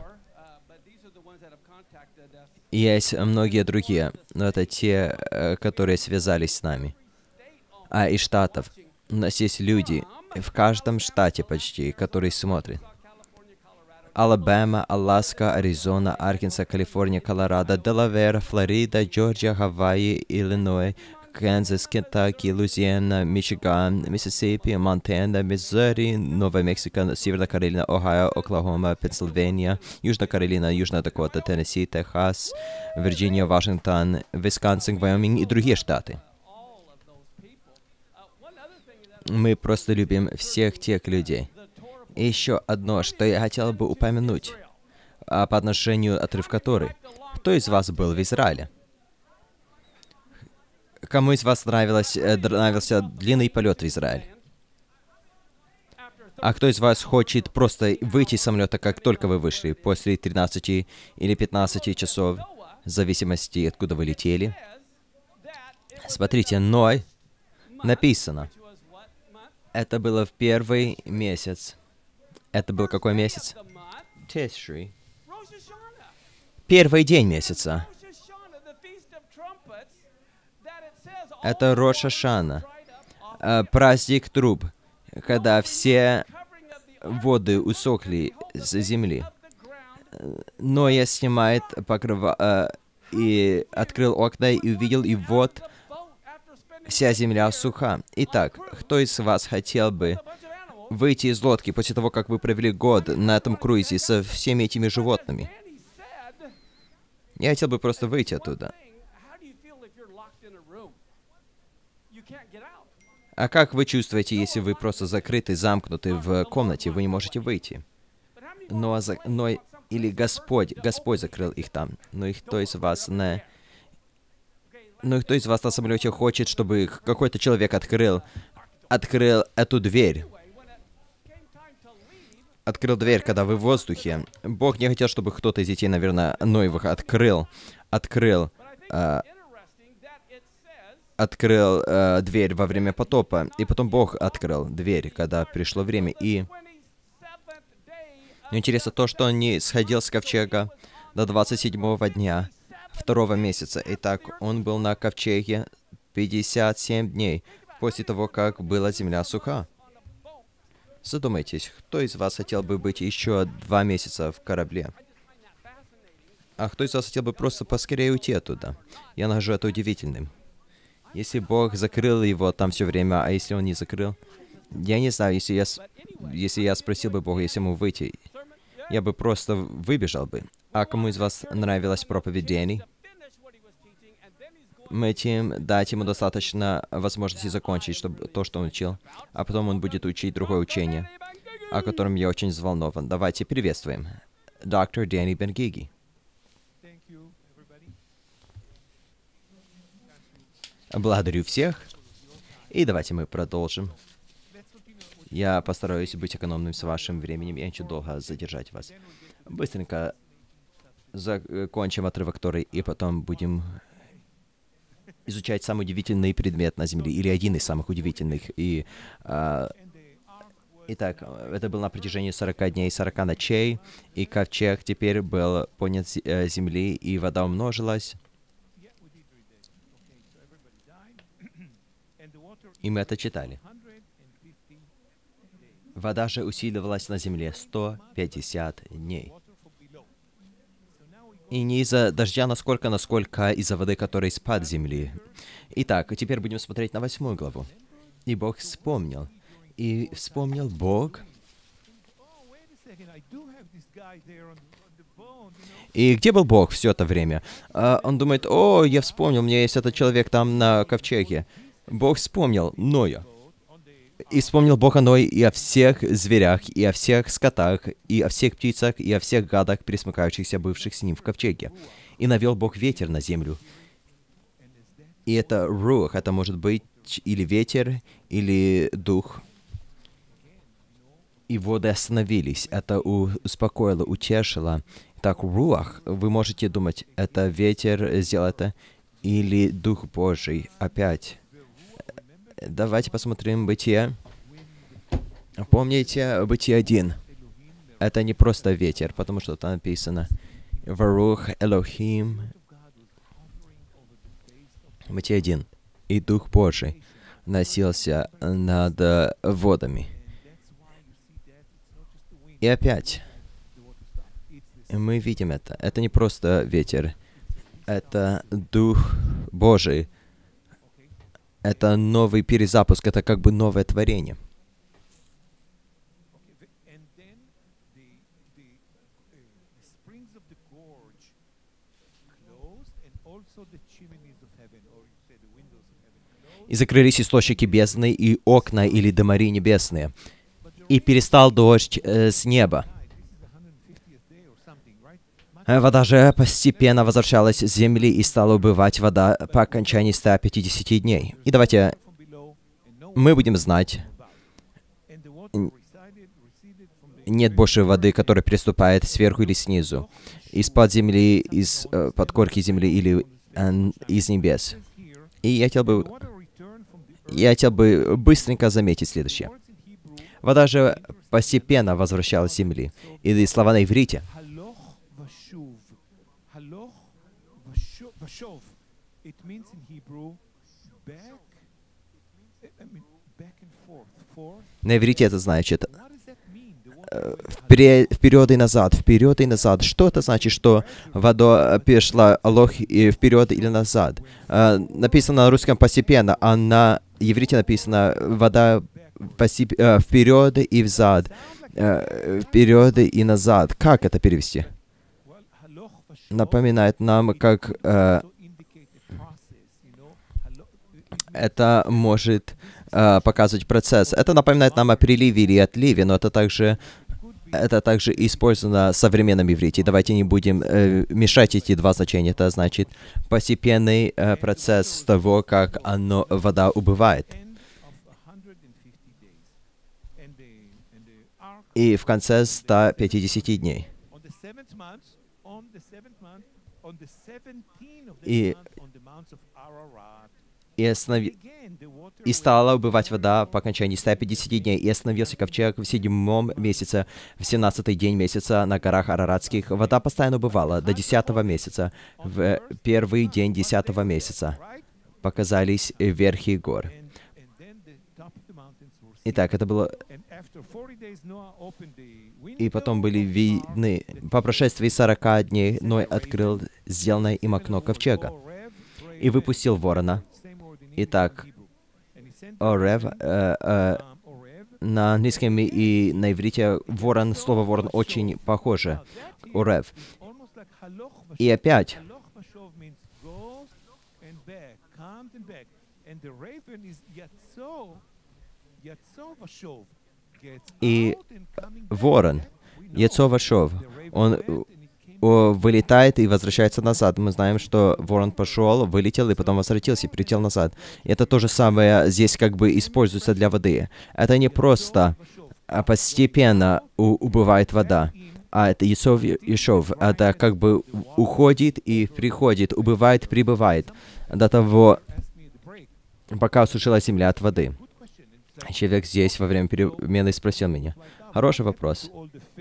И есть многие другие, но это те, которые связались с нами. А из штатов у нас есть люди в каждом штате почти, которые смотрят. Алабама, Аляска, Аризона, Арканзас, Калифорния, Колорадо, Делавэр, Флорида, Джорджия, Гавайи, Иллинойс, Канзас, Кентаки, Луизиана, Мичиган, Миссисипи, Монтана, Миссури, Новая Мексика, Северная Каролина, Огайо, Оклахома, Пенсильвания, Южная Каролина, Южная Дакота, Теннесси, Техас, Вирджиния, Вашингтон, Висконсин, Вайоминг и другие штаты. Мы просто любим всех тех людей. И еще одно, что я хотел бы упомянуть по отношению отрывка Торы. Кто из вас был в Израиле? Кому из вас нравился длинный полет в Израиль? А кто из вас хочет просто выйти из самолета, как только вы вышли, после 13 или 15 часов, в зависимости, откуда вы летели? Смотрите, Ной написано. Это было в первый месяц. Это был какой месяц? Тишри. Первый день месяца. Это Рош ха-Шана. Праздник труб, когда все воды усохли с земли. Ноя снимает покрывало и открыл окна и увидел, и вот вся земля суха. Итак, кто из вас хотел бы выйти из лодки после того, как вы провели год на этом круизе со всеми этими животными. Я хотел бы просто выйти оттуда. А как вы чувствуете, если вы просто закрыты, замкнуты в комнате, вы не можете выйти? Или Господь закрыл их там, но кто из вас на самолете хочет, чтобы какой-то человек открыл эту дверь? Открыл дверь, когда вы в воздухе. Бог не хотел, чтобы кто-то из детей, наверное, Ноевых открыл дверь во время потопа. И потом Бог открыл дверь, когда пришло время. И интересно то, что он не сходил с ковчега до 27-го дня 2-го месяца. Итак, он был на ковчеге 57 дней после того, как была земля суха. Задумайтесь, кто из вас хотел бы быть еще 2 месяца в корабле? А кто из вас хотел бы просто поскорее уйти оттуда? Я нахожу это удивительным. Если Бог закрыл его там все время, а если он не закрыл? Я не знаю, если я спросил бы Бога, если ему выйти, я бы просто выбежал бы. А кому из вас нравилась проповедь Дэнни? Мы хотим дать ему достаточно возможности закончить то, что он учил, а потом он будет учить другое учение, о котором я очень взволнован. Давайте приветствуем доктор Дэнни Бенгиги. Благодарю всех. И давайте мы продолжим. Я постараюсь быть экономным с вашим временем. Я не хочу долго задержать вас. Быстренько закончим отрывок Торы, и потом будем изучать самый удивительный предмет на Земле, или один из самых удивительных. Итак, это было на протяжении 40 дней и 40 ночей, и ковчег теперь был поднят с земли, и вода умножилась. И мы это читали. Вода же усиливалась на земле 150 дней. И не из-за дождя, насколько из-за воды, которая из-под земли. Итак, теперь будем смотреть на 8 главу. И Бог вспомнил. И вспомнил Бог. И где был Бог все это время? Он думает: о, я вспомнил, у меня есть этот человек там на ковчеге. Бог вспомнил Ноя. И вспомнил Бог о Ное и о всех зверях, и о всех скотах, и о всех птицах, и о всех гадах, пресмыкающихся, бывших с ним в ковчеге. И навел Бог ветер на землю. И это руах, это может быть или ветер, или дух. И воды остановились. Это успокоило, утешило. Так, руах, вы можете думать, это ветер сделал это, или Дух Божий опять. Давайте посмотрим Бытие. Помните Бытие 1? Это не просто ветер, потому что там написано «Варух Элохим». Бытие 1. И Дух Божий носился над водами. И опять мы видим это. Это не просто ветер. Это Дух Божий. Это новый перезапуск, это как бы новое творение. И закрылись источники бездны, и окна или дымари небесные. И перестал дождь с неба. Вода же постепенно возвращалась с земли, и стала убывать вода по окончании 150 дней. И давайте мы будем знать, нет больше воды, которая переступает сверху или снизу, из-под земли, из-под корки земли или из небес. И я хотел бы быстренько заметить следующее. Вода же постепенно возвращалась с земли. И слова на иврите. На иврите это значит вперед и назад, вперед и назад. Что это значит, что вода перешла вперед или назад? Написано на русском постепенно, а на иврите написано вода вперед и взад, вперед и назад. Как это перевести? Напоминает нам, как это может показывать процесс. Это напоминает нам о приливе или отливе, но это также использовано в современном иврите. Давайте не будем мешать эти два значения. Это значит постепенный процесс того, как вода убывает. И в конце 150 дней. И стала убывать вода по окончании 150 дней, и остановился ковчег в 7-м месяце, в 17-й день месяца на горах Араратских. Вода постоянно убывала до 10-го месяца. В первый день 10-го месяца показались верхи гор. Итак, это было... И потом были видны... По прошествии 40 дней Ной открыл сделанное им окно ковчега и выпустил ворона. Итак, Орев, на английском и на иврите слово ворон очень похоже. Орев. И опять. И ворон, Яцо Вашов, он вылетает и возвращается назад. Мы знаем, что ворон пошел, вылетел и потом возвратился и прилетел назад. И это то же самое здесь как бы используется для воды. Это не просто постепенно убывает вода, а это Яцо Вашов. Это как бы уходит и приходит, убывает, прибывает до того, пока осушилась земля от воды. Человек здесь во время перемены спросил меня. Хороший вопрос.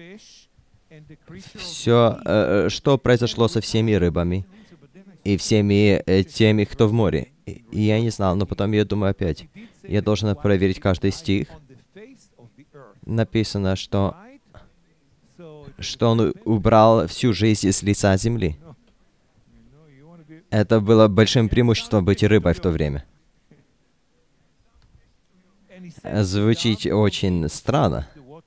Все, что произошло со всеми рыбами и всеми теми, кто в море? И я не знал, но потом я думаю опять. Я должен проверить каждый стих. Написано, что он убрал всю жизнь с лица земли. Это было большим преимуществом быть рыбой в то время. Звучит очень странно.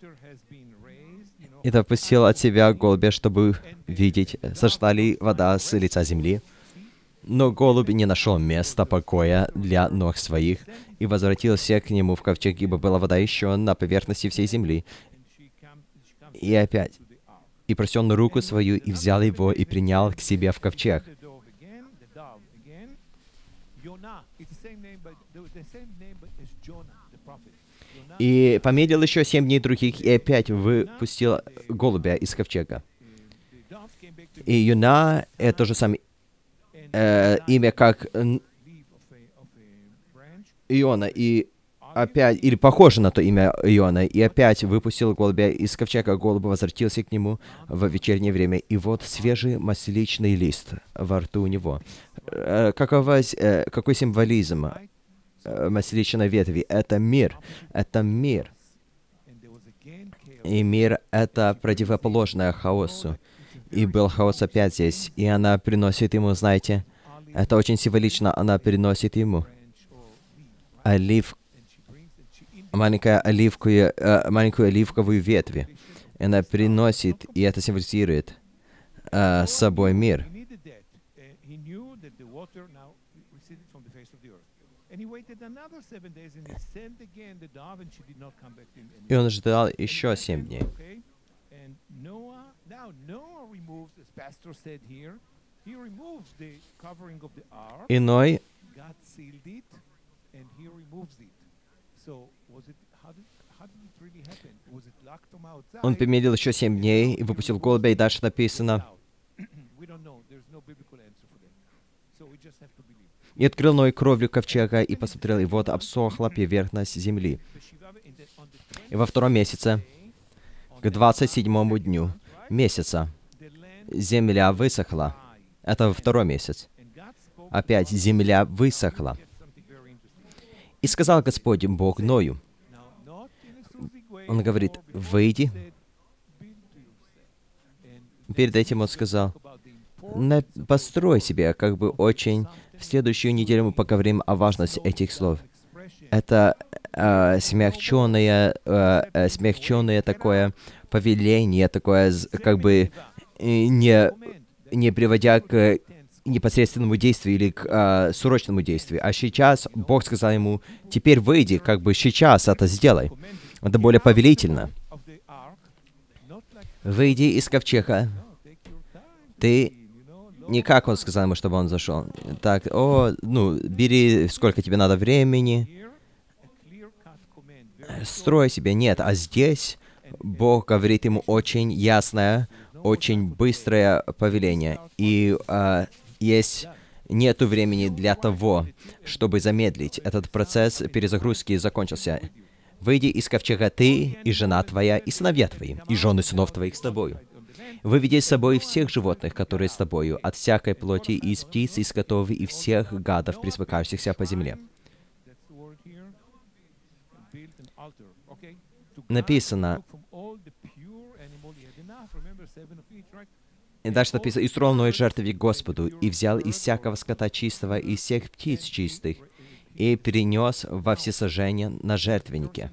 И допустил от себя голубя, чтобы видеть, сошла ли вода с лица земли. Но голубь не нашел места покоя для ног своих и возвратился к нему в ковчег, ибо была вода еще на поверхности всей земли. И опять. И простер руку свою, и взял его, и принял к себе в ковчег. И помедлил еще 7 дней других, и опять выпустил голубя из ковчега. И Йона — это то же самое имя, как Иона, и опять, или похоже на то имя Иона, и опять выпустил голубя из ковчега, голубь возвратился к нему в вечернее время, и вот свежий масличный лист во рту у него. Какой символизм масличной ветви? Это мир. Это мир. И мир — это противоположное хаосу. И был хаос опять здесь. И она приносит ему, знаете, это очень символично, она приносит ему маленькую оливковую ветвь. Она приносит, и это символизирует с собой мир. И он ждал еще 7 дней. И Ной он помедлил еще 7 дней и выпустил голубя, и дальше написано: «И открыл Ной кровлю ковчега, и посмотрел, и вот обсохла поверхность земли. И во 2-м месяце, к 27-му дню месяца, земля высохла». Это во 2-й месяц. Опять земля высохла. «И сказал Господь Бог Ною». Он говорит: «Выйди». Перед этим он сказал: «Построй себе, как бы очень...» В следующую неделю мы поговорим о важности этих слов. Это смягченное такое повеление, такое как бы не приводя к непосредственному действию или к срочному действию. А сейчас Бог сказал ему: теперь выйди, как бы сейчас это сделай. Это более повелительно. Выйди из ковчега. Ты не как он сказал ему, чтобы он зашел. Так, бери, сколько тебе надо времени. Строй себе. Нет, а здесь Бог говорит ему очень ясное, очень быстрое повеление. И нету времени для того, чтобы замедлить. Этот процесс перезагрузки закончился. Выйди из ковчега ты, и жена твоя, и сыновья твои, и жены сынов твоих с тобою. Выведи с собой всех животных, которые с тобою, от всякой плоти, и из птиц, и скотов, и всех гадов, пресмыкающихся по земле. Написано, и дальше написано: «И строил Ной жертвенник Господу, и взял из всякого скота чистого, и из всех птиц чистых, и перенес во всесожжение на жертвеннике».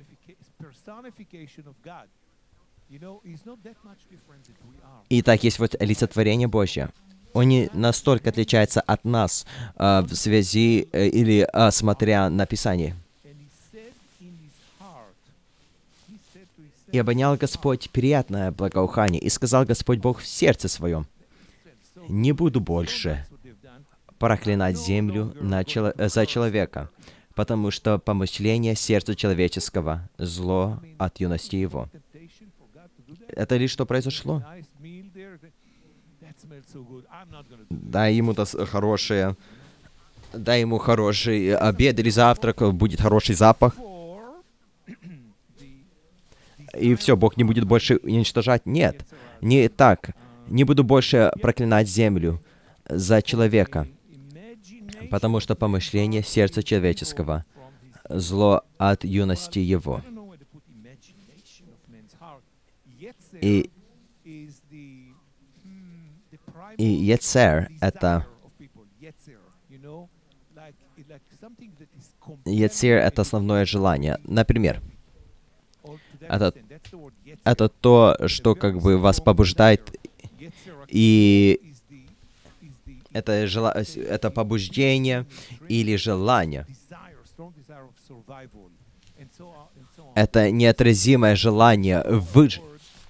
Итак, есть вот олицетворение Божье. Он не настолько отличается от нас в связи или смотря на Писание. «И обонял Господь приятное благоухание, и сказал Господь Бог в сердце своем: не буду больше проклинать землю за человека, потому что помышление сердца человеческого — зло от юности его». Это лишь что произошло? Дай ему хороший обед или завтрак, будет хороший запах. И все, Бог не будет больше уничтожать. Нет, не так. Не буду больше проклинать землю за человека, потому что помышление сердца человеческого — зло от юности его. И Йецер — это основное желание. Например, это то, что как бы вас побуждает, и это побуждение или желание. Это неотразимое желание выжить.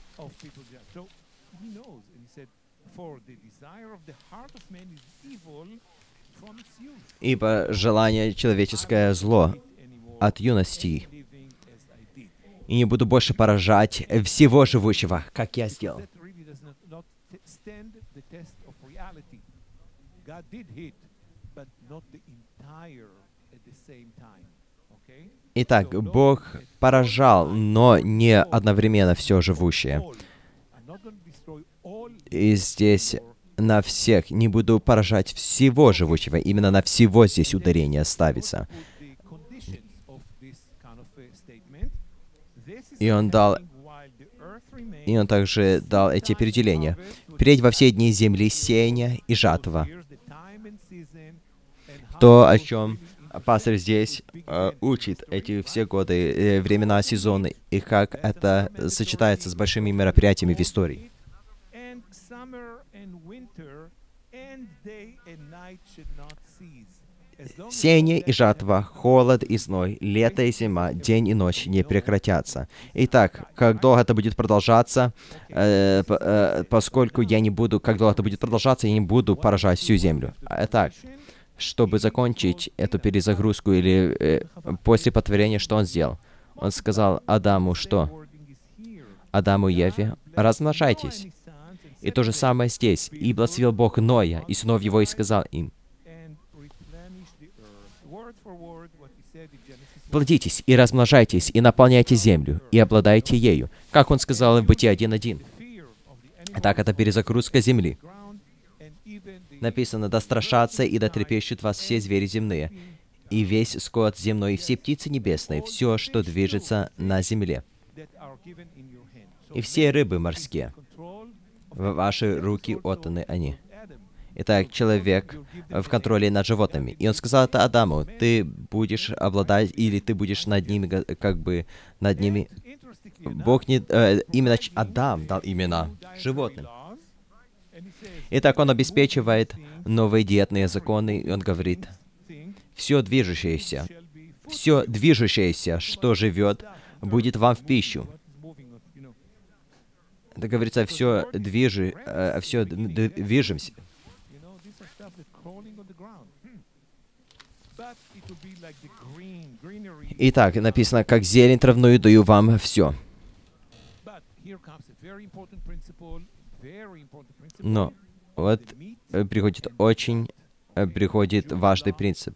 Ибо желание человеческое зло от юности. И не буду больше поражать всего живущего, как я сделал. Итак, Бог поражал, но не одновременно все живущее. И здесь на всех не буду поражать всего живущего. Именно на всего здесь ударение ставится. И он также дал эти определения. «Впредь во все дни земли сеяния и жатва». То, о чем пастор здесь учит эти все годы, времена, сезоны, и как это сочетается с большими мероприятиями в истории. Сеяние и жатва, холод и зной, лето и зима, день и ночь не прекратятся. Итак, как долго это будет продолжаться, поскольку я не буду, как долго это будет продолжаться, я не буду поражать всю землю. Итак, чтобы закончить эту перезагрузку или после потворения, что он сделал? Он сказал Адаму что? Адаму и Еве: размножайтесь. И то же самое здесь. «И благословил Бог Ноя и сынов его, и сказал им: плодитесь и размножайтесь, и наполняйте землю, и обладайте ею». Как он сказал в Бытие 1:1. Так, это перезагрузка земли. Написано: «Да страшатся и да трепещут вас все звери земные, и весь скот земной, и все птицы небесные, все, что движется на земле, и все рыбы морские. В ваши руки отданы они». Итак, человек в контроле над животными. И он сказал это Адаму: ты будешь обладать, или ты будешь над ними, как бы, над ними. Бог не... именно Адам дал имена животным. Итак, он обеспечивает новые диетные законы, и он говорит: все движущееся, что живет, будет вам в пищу. Это говорится, все движемся. Итак, написано: как зелень травную даю вам все. Но вот приходит важный принцип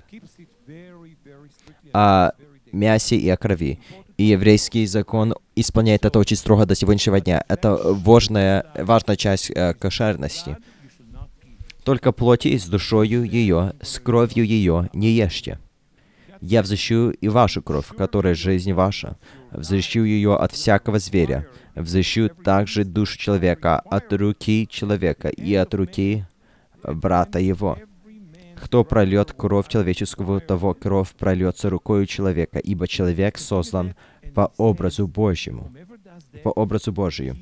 о мясе и о крови. И еврейский закон исполняет это очень строго до сегодняшнего дня. Это важная часть кошерности. Только плоти с душою ее, с кровью ее не ешьте. Я взыщу и вашу кровь, которая жизнь ваша. Взыщу ее от всякого зверя. Взыщу также душу человека от руки человека и от руки брата его. Кто прольет кровь человеческую, того кровь прольется рукою человека, ибо человек создан по образу Божьему, по образу Божию.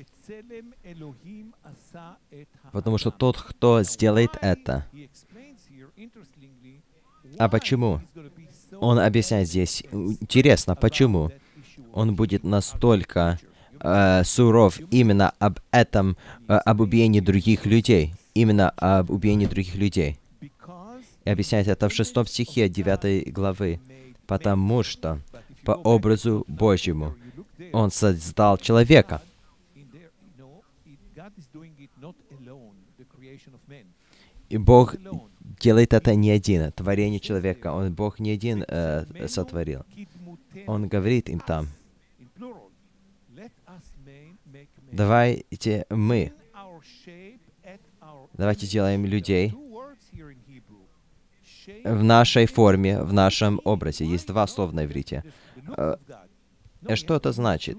Потому что тот, кто сделает это... А почему? Он объясняет здесь. Интересно, почему он будет настолько суров именно об этом, об убиении других людей, именно об убиении других людей. И объясняет это в 6 стихе 9 главы. Потому что по образу Божьему Он создал человека. И Бог делает это не один, творение человека. Бог не один сотворил. Он говорит им там: давайте сделаем людей в нашей форме, в нашем образе. Есть два слова на иврите. Что это значит?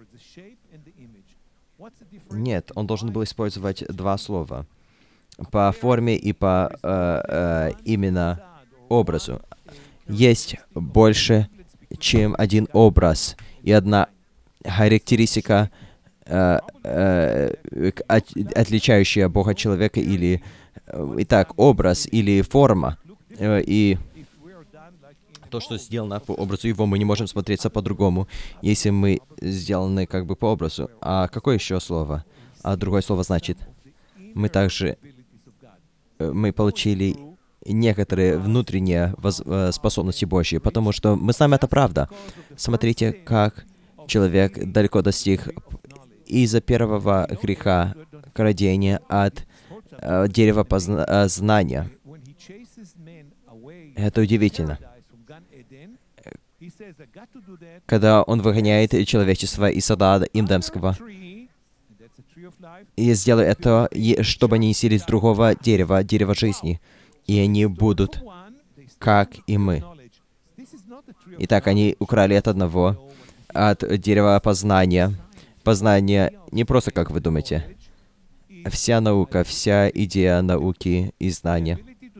Нет, он должен был использовать два слова. По форме и по именно образу. Есть больше, чем один образ и одна характеристика, отличающая Бога от человека, или, итак, образ или форма. И то, что сделано по образу Его, мы не можем смотреться по-другому, если мы сделаны как бы по образу. А какое еще слово? А другое слово значит, мы получили некоторые внутренние способности Божьи, потому что мы знаем, это правда. Смотрите, как человек далеко достиг из-за первого греха, крадения от дерева познания. Это удивительно. Когда он выгоняет человечество из сада Эдемского, и сделаю это, чтобы они несли с другого дерева, дерева жизни, и они будут, как и мы. Итак, они украли от одного, от дерева познания. Познание не просто, как вы думаете. Вся наука, вся идея науки и знания.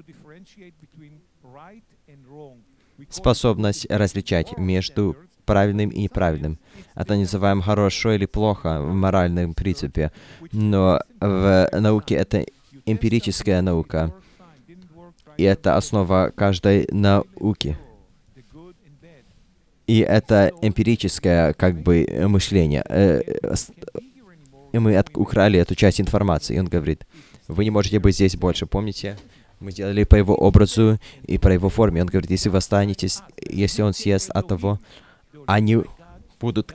Способность различать между правильным и неправильным. Это называем хорошо или плохо в моральном принципе. Но в науке это эмпирическая наука. И это основа каждой науки. И это эмпирическое, как бы, мышление. И мы украли эту часть информации. И он говорит: вы не можете быть здесь больше. Помните? Мы сделали по его образу и по его форме. Он говорит: если вы останетесь, если он съест от того, они будут...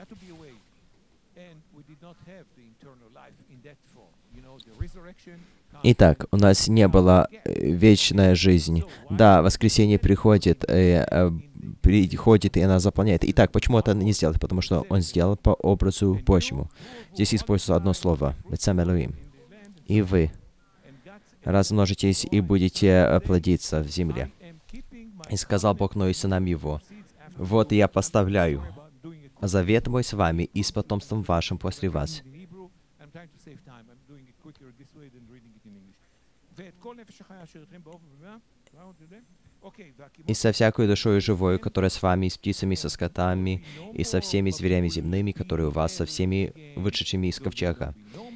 Итак, у нас не была вечная жизнь. Да, воскресенье приходит, и она заполняет. Итак, почему это не сделать? Потому что он сделал по образу Божьему. Здесь используется одно слово — «Бецем Элоим». И вы размножитесь и будете плодиться в земле. И сказал Бог Ною и сынам его: вот я поставляю завет мой с вами и с потомством вашим после вас. и со всякой душою живою, которая с вами, и с птицами, и со скотами, и со всеми зверями земными, которые у вас, со всеми вышедшими из ковчега.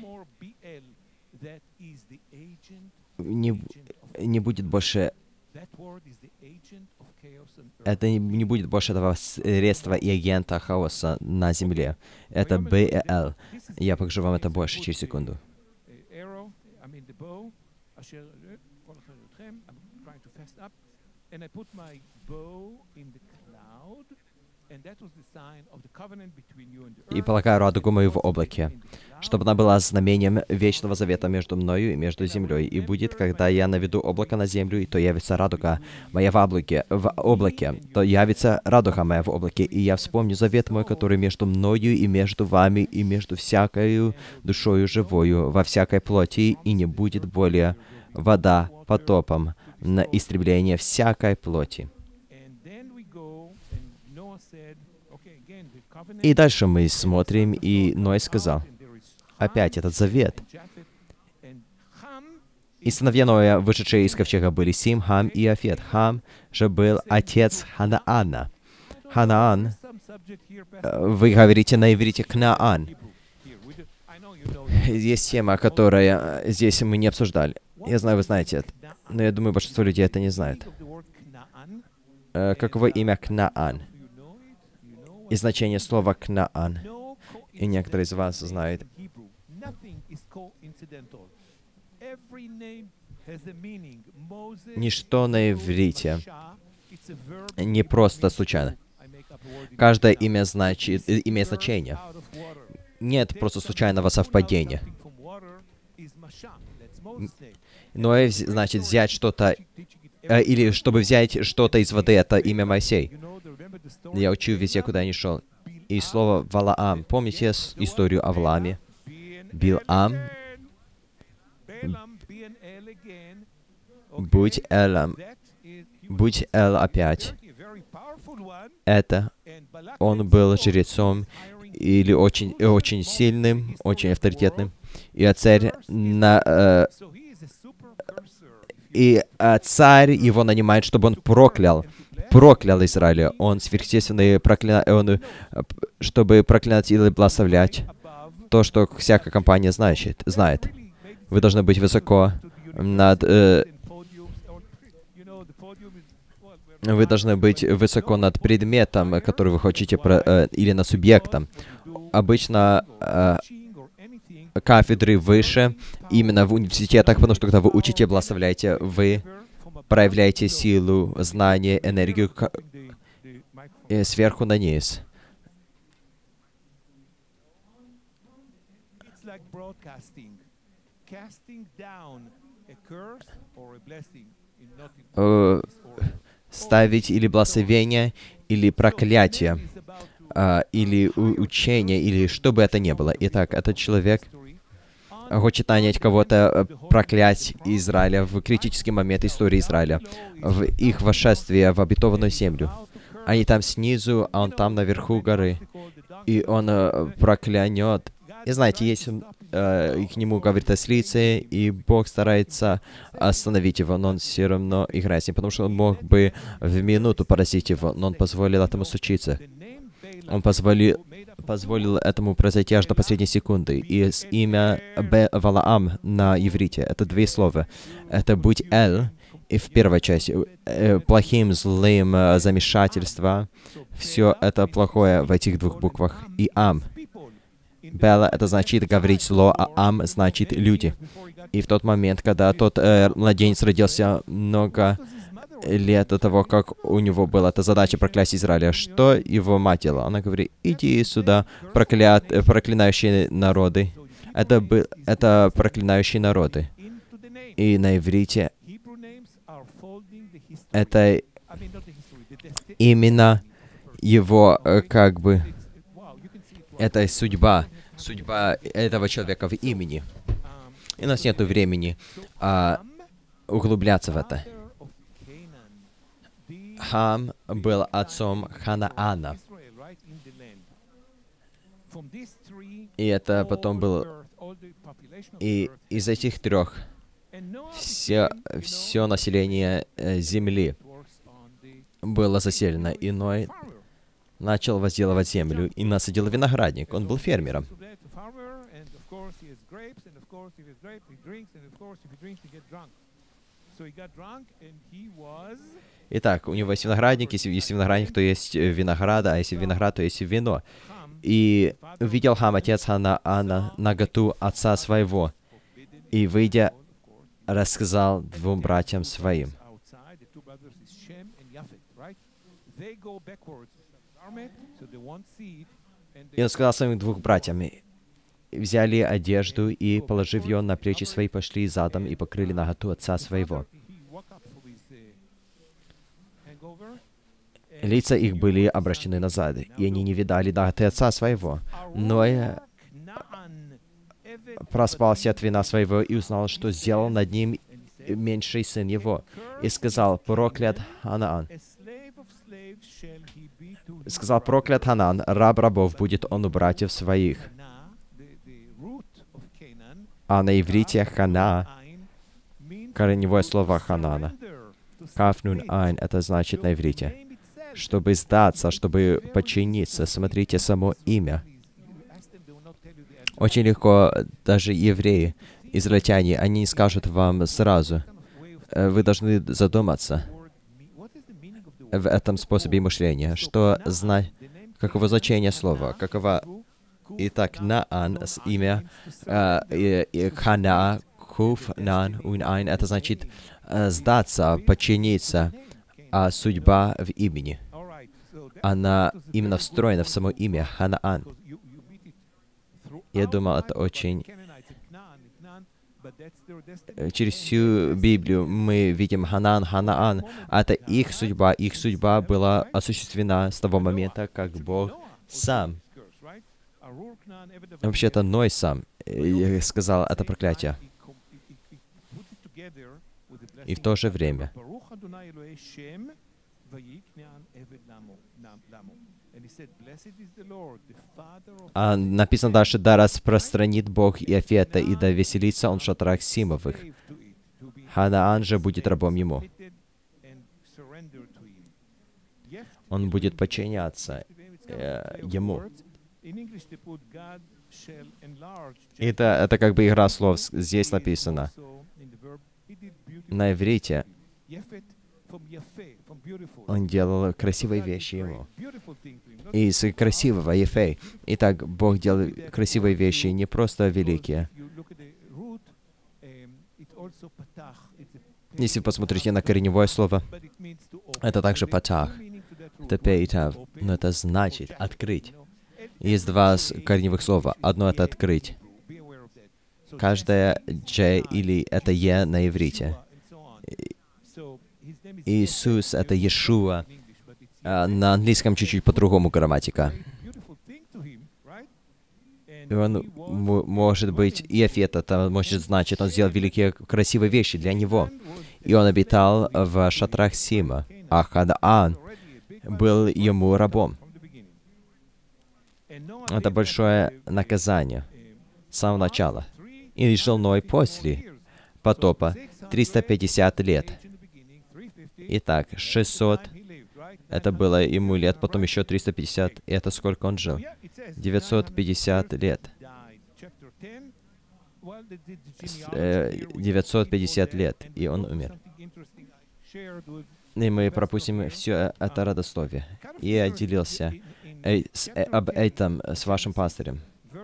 Не, не будет больше... Это не будет больше этого средства и агента хаоса на земле. Это БЭЛ. Я покажу вам это больше через секунду. И полагаю радугу мою в облаке, чтобы она была знамением вечного завета между мною и между землей. И будет, когда я наведу облако на землю, и то явится радуга моя в облаке, то явится радуга моя в облаке, и я вспомню завет мой, который между мною и между вами, и между всякою душою живою, во всякой плоти, и не будет более вода потопом на истребление всякой плоти. И дальше мы смотрим, и Ной сказал, опять этот завет. И сыновья Ноя, вышедшие из ковчега, были Сим, Хам и Афет. Хам же был отец Ханаана. Ханаан, вы говорите на иврите Кнаан. Есть тема, которая здесь мы не обсуждали. Я знаю, вы знаете это, но я думаю, большинство людей это не знает. Каково имя Кнаан? И значение слова «Кнаан». И некоторые из вас знают. Ничто на иврите не просто случайно. Каждое имя имеет значение. Нет просто случайного совпадения. Но значит взять что-то, или чтобы взять что-то из воды, это имя Моисей. Я учу везде, куда я не шел. И слово Валаам. Помните историю о Валааме? Билам. Будь Элом. Будь Эл опять. Это он был жрецом или очень сильным, очень авторитетным. И царь царь его нанимает, чтобы он проклял Израиля. Он сверхъестественный, чтобы проклинать или благословлять то, что всякая компания знает. Вы должны быть высоко над... Вы должны быть высоко над предметом, который вы хотите, или над субъектом. Обычно кафедры выше, именно в университетах, потому что когда вы учите, благословляете, вы проявляете силу, знание, энергию сверху на низ. Ставить или благословение, или проклятие, или учение, или что бы это ни было. Итак, этот человек хочет нанять кого-то проклять Израиля в критический момент истории Израиля, в их вошествие в обетованную землю. Они там снизу, а он там наверху горы. И он проклянет. И знаете, есть к нему говорит ослица, и Бог старается остановить его, но он все равно играет с ним, потому что он мог бы в минуту поразить его, но он позволил этому случиться. Он позволил этому произойти аж до последней секунды. И имя Валаам на иврите — это две слова. Это «будь Эл», и в первой части плохим, злым, замешательство. Все это плохое в этих двух буквах. И «ам». «Бела» — это значит говорить зло, а «ам» значит люди. И в тот момент, когда тот младенец родился много лет до того, как у него была эта задача проклясть Израиля, что его мать делала? Она говорит: иди сюда, проклинающие народы. Это проклинающие народы. И на иврите это именно его, как бы, это судьба этого человека в имени. И у нас нет времени углубляться в это. Хам был отцом Ханаана. И это потом был... И из этих трех все население земли было заселено, и Ной начал возделывать землю и насадил виноградник. Он был фермером. Итак, у него есть виноградник, если есть виноградник, то есть виноград, а если виноград, то есть вино. И увидел Хам, отец Ханаана, наготу отца своего, и, выйдя, рассказал двум братьям своим. И он сказал своим двум братьям, взяли одежду и, положив ее на плечи свои, пошли задом и покрыли наготу отца своего. Лица их были обращены назад, и они не видали наготы отца своего. Но проспался от вина своего и узнал, что сделал над ним меньший сын его, и сказал: проклят Ханаан. Сказал: проклят Ханаан, раб рабов будет он у братьев своих. А на иврите Хана, корневое слово Ханана. Каф нун айн, это значит на иврите. Чтобы сдаться, чтобы подчиниться. Смотрите само имя. Очень легко, даже евреи, израильтяне, они не скажут вам сразу. Вы должны задуматься в этом способе мышления, что знать, каково значение слова, каково... Итак, Наан, имя, Хана, Куф, Нан, Ун, Айн, это значит сдаться, подчиниться, а судьба в имени. Она именно встроена в само имя Ханаан. Я думал, это очень... Через всю Библию мы видим Ханан, Ханаан. Это их судьба была осуществлена с того момента, как Бог сам, вообще-то Ной сам, сказал это проклятие. И в то же время написано дальше: «Да распространит Бог Иафета, и да веселится он в шатрах Симовых. Ханаан же будет рабом ему». Он будет подчиняться ему. Это как бы игра слов здесь написано. На иврите он делал красивые вещи ему. Из красивого, ефей. Итак, Бог делал красивые вещи, не просто великие. Если посмотрите на корневое слово, это также патах, тепеитав, но это значит открыть. Есть два корневых слова. Одно — это открыть. Каждое «дж» или это «е» на иврите. Иисус — это Иешуа. На английском чуть-чуть по-другому грамматика. И он может быть Иафет, это может значит, он сделал великие красивые вещи для него. И он обитал в шатрах Сима, а Ханаан был ему рабом. Это большое наказание с самого начала. И жил Ной после потопа 350 лет. Итак, 600, это было ему лет, потом еще 350, и это сколько он жил? 950 лет. 950 лет, и он умер. И мы пропустим все это родословие. И я делился об этом с вашим пастырем.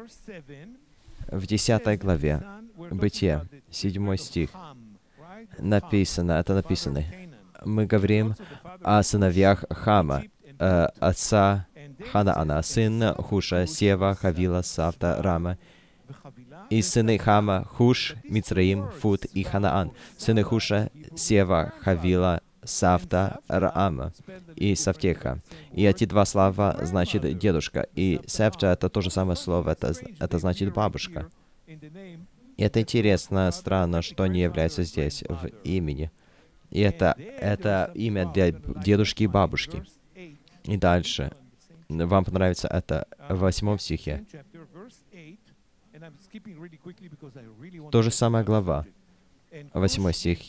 В 10 главе Бытие, 7 стих, написано, мы говорим о сыновьях Хама, отца Ханаана, сын Хуша, Сева, Хавила, Савта, Рама. И сыны Хама, Хуш, Мицраим, Фут и Ханаан. Сыны Хуша, Сева, Хавила, Савта, Раама и Савтеха. И эти два слова значит дедушка. И Савта — это то же самое слово, это значит бабушка. И это интересно, странно, что не является здесь в имени. И это имя для дедушки и бабушки. И дальше. Вам понравится это в 8 стихе. То же самая глава. 8 стих.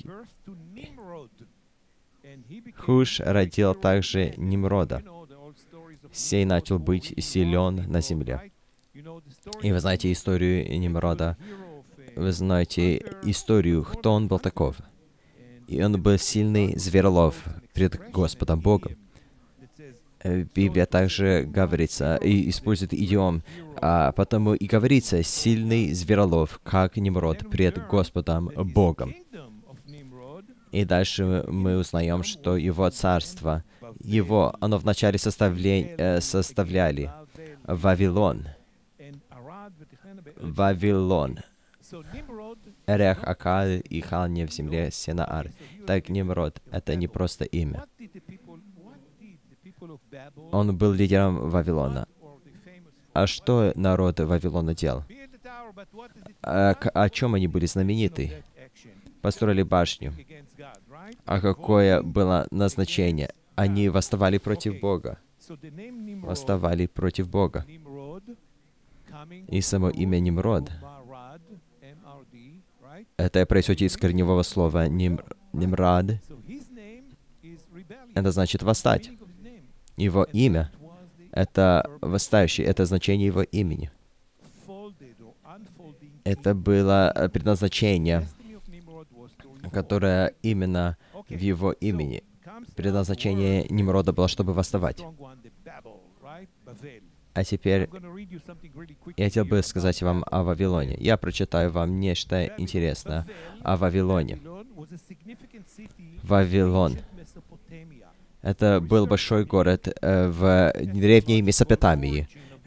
Хуш родил также Нимрода. Сей начал быть силен на земле. И вы знаете историю Нимрода. Вы знаете историю, кто он был таков. И он был сильный зверолов пред Господом Богом. Библия также говорится и использует идиом, а потому и говорится «сильный зверолов, как Нимрод пред Господом Богом». И дальше мы узнаем, что его царство, оно вначале составляли Вавилон. Эрех, Акад и Халне в земле Сенаар. Так Нимрод — это не просто имя. Он был лидером Вавилона. А что народ Вавилона делал? О чем они были знамениты? Построили башню. А какое было назначение? Они восставали против Бога. Восставали против Бога. И само имя Нимрод, это происходит из корневого слова Нимрад. Это значит «восстать». Его имя — это «восстающий», это значение его имени. Это было предназначение, которое именно в его имени. Предназначение Нимрода было, чтобы восставать. А теперь я хотел бы сказать вам о Вавилоне. Я прочитаю вам нечто интересное о Вавилоне. Вавилон. Это был большой город в древней Месопотамии.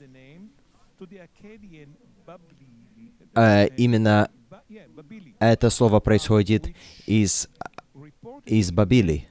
Именно это слово происходит из Бабили,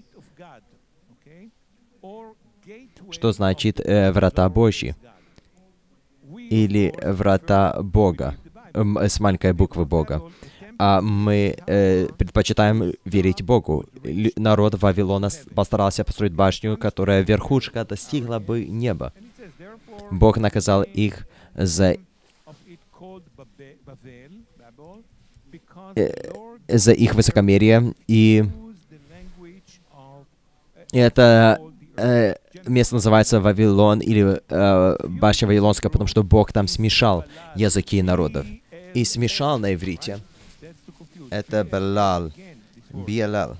что значит «врата Божьи» или «врата Бога» с маленькой буквы Бога. А мы предпочитаем верить Богу. Народ Вавилона постарался построить башню, которая верхушка достигла бы неба. Бог наказал их за их высокомерие, и это место называется Вавилон, или башня Вавилонская, потому что Бог там смешал языки народов. И смешал на иврите. Это Белал, Биелал.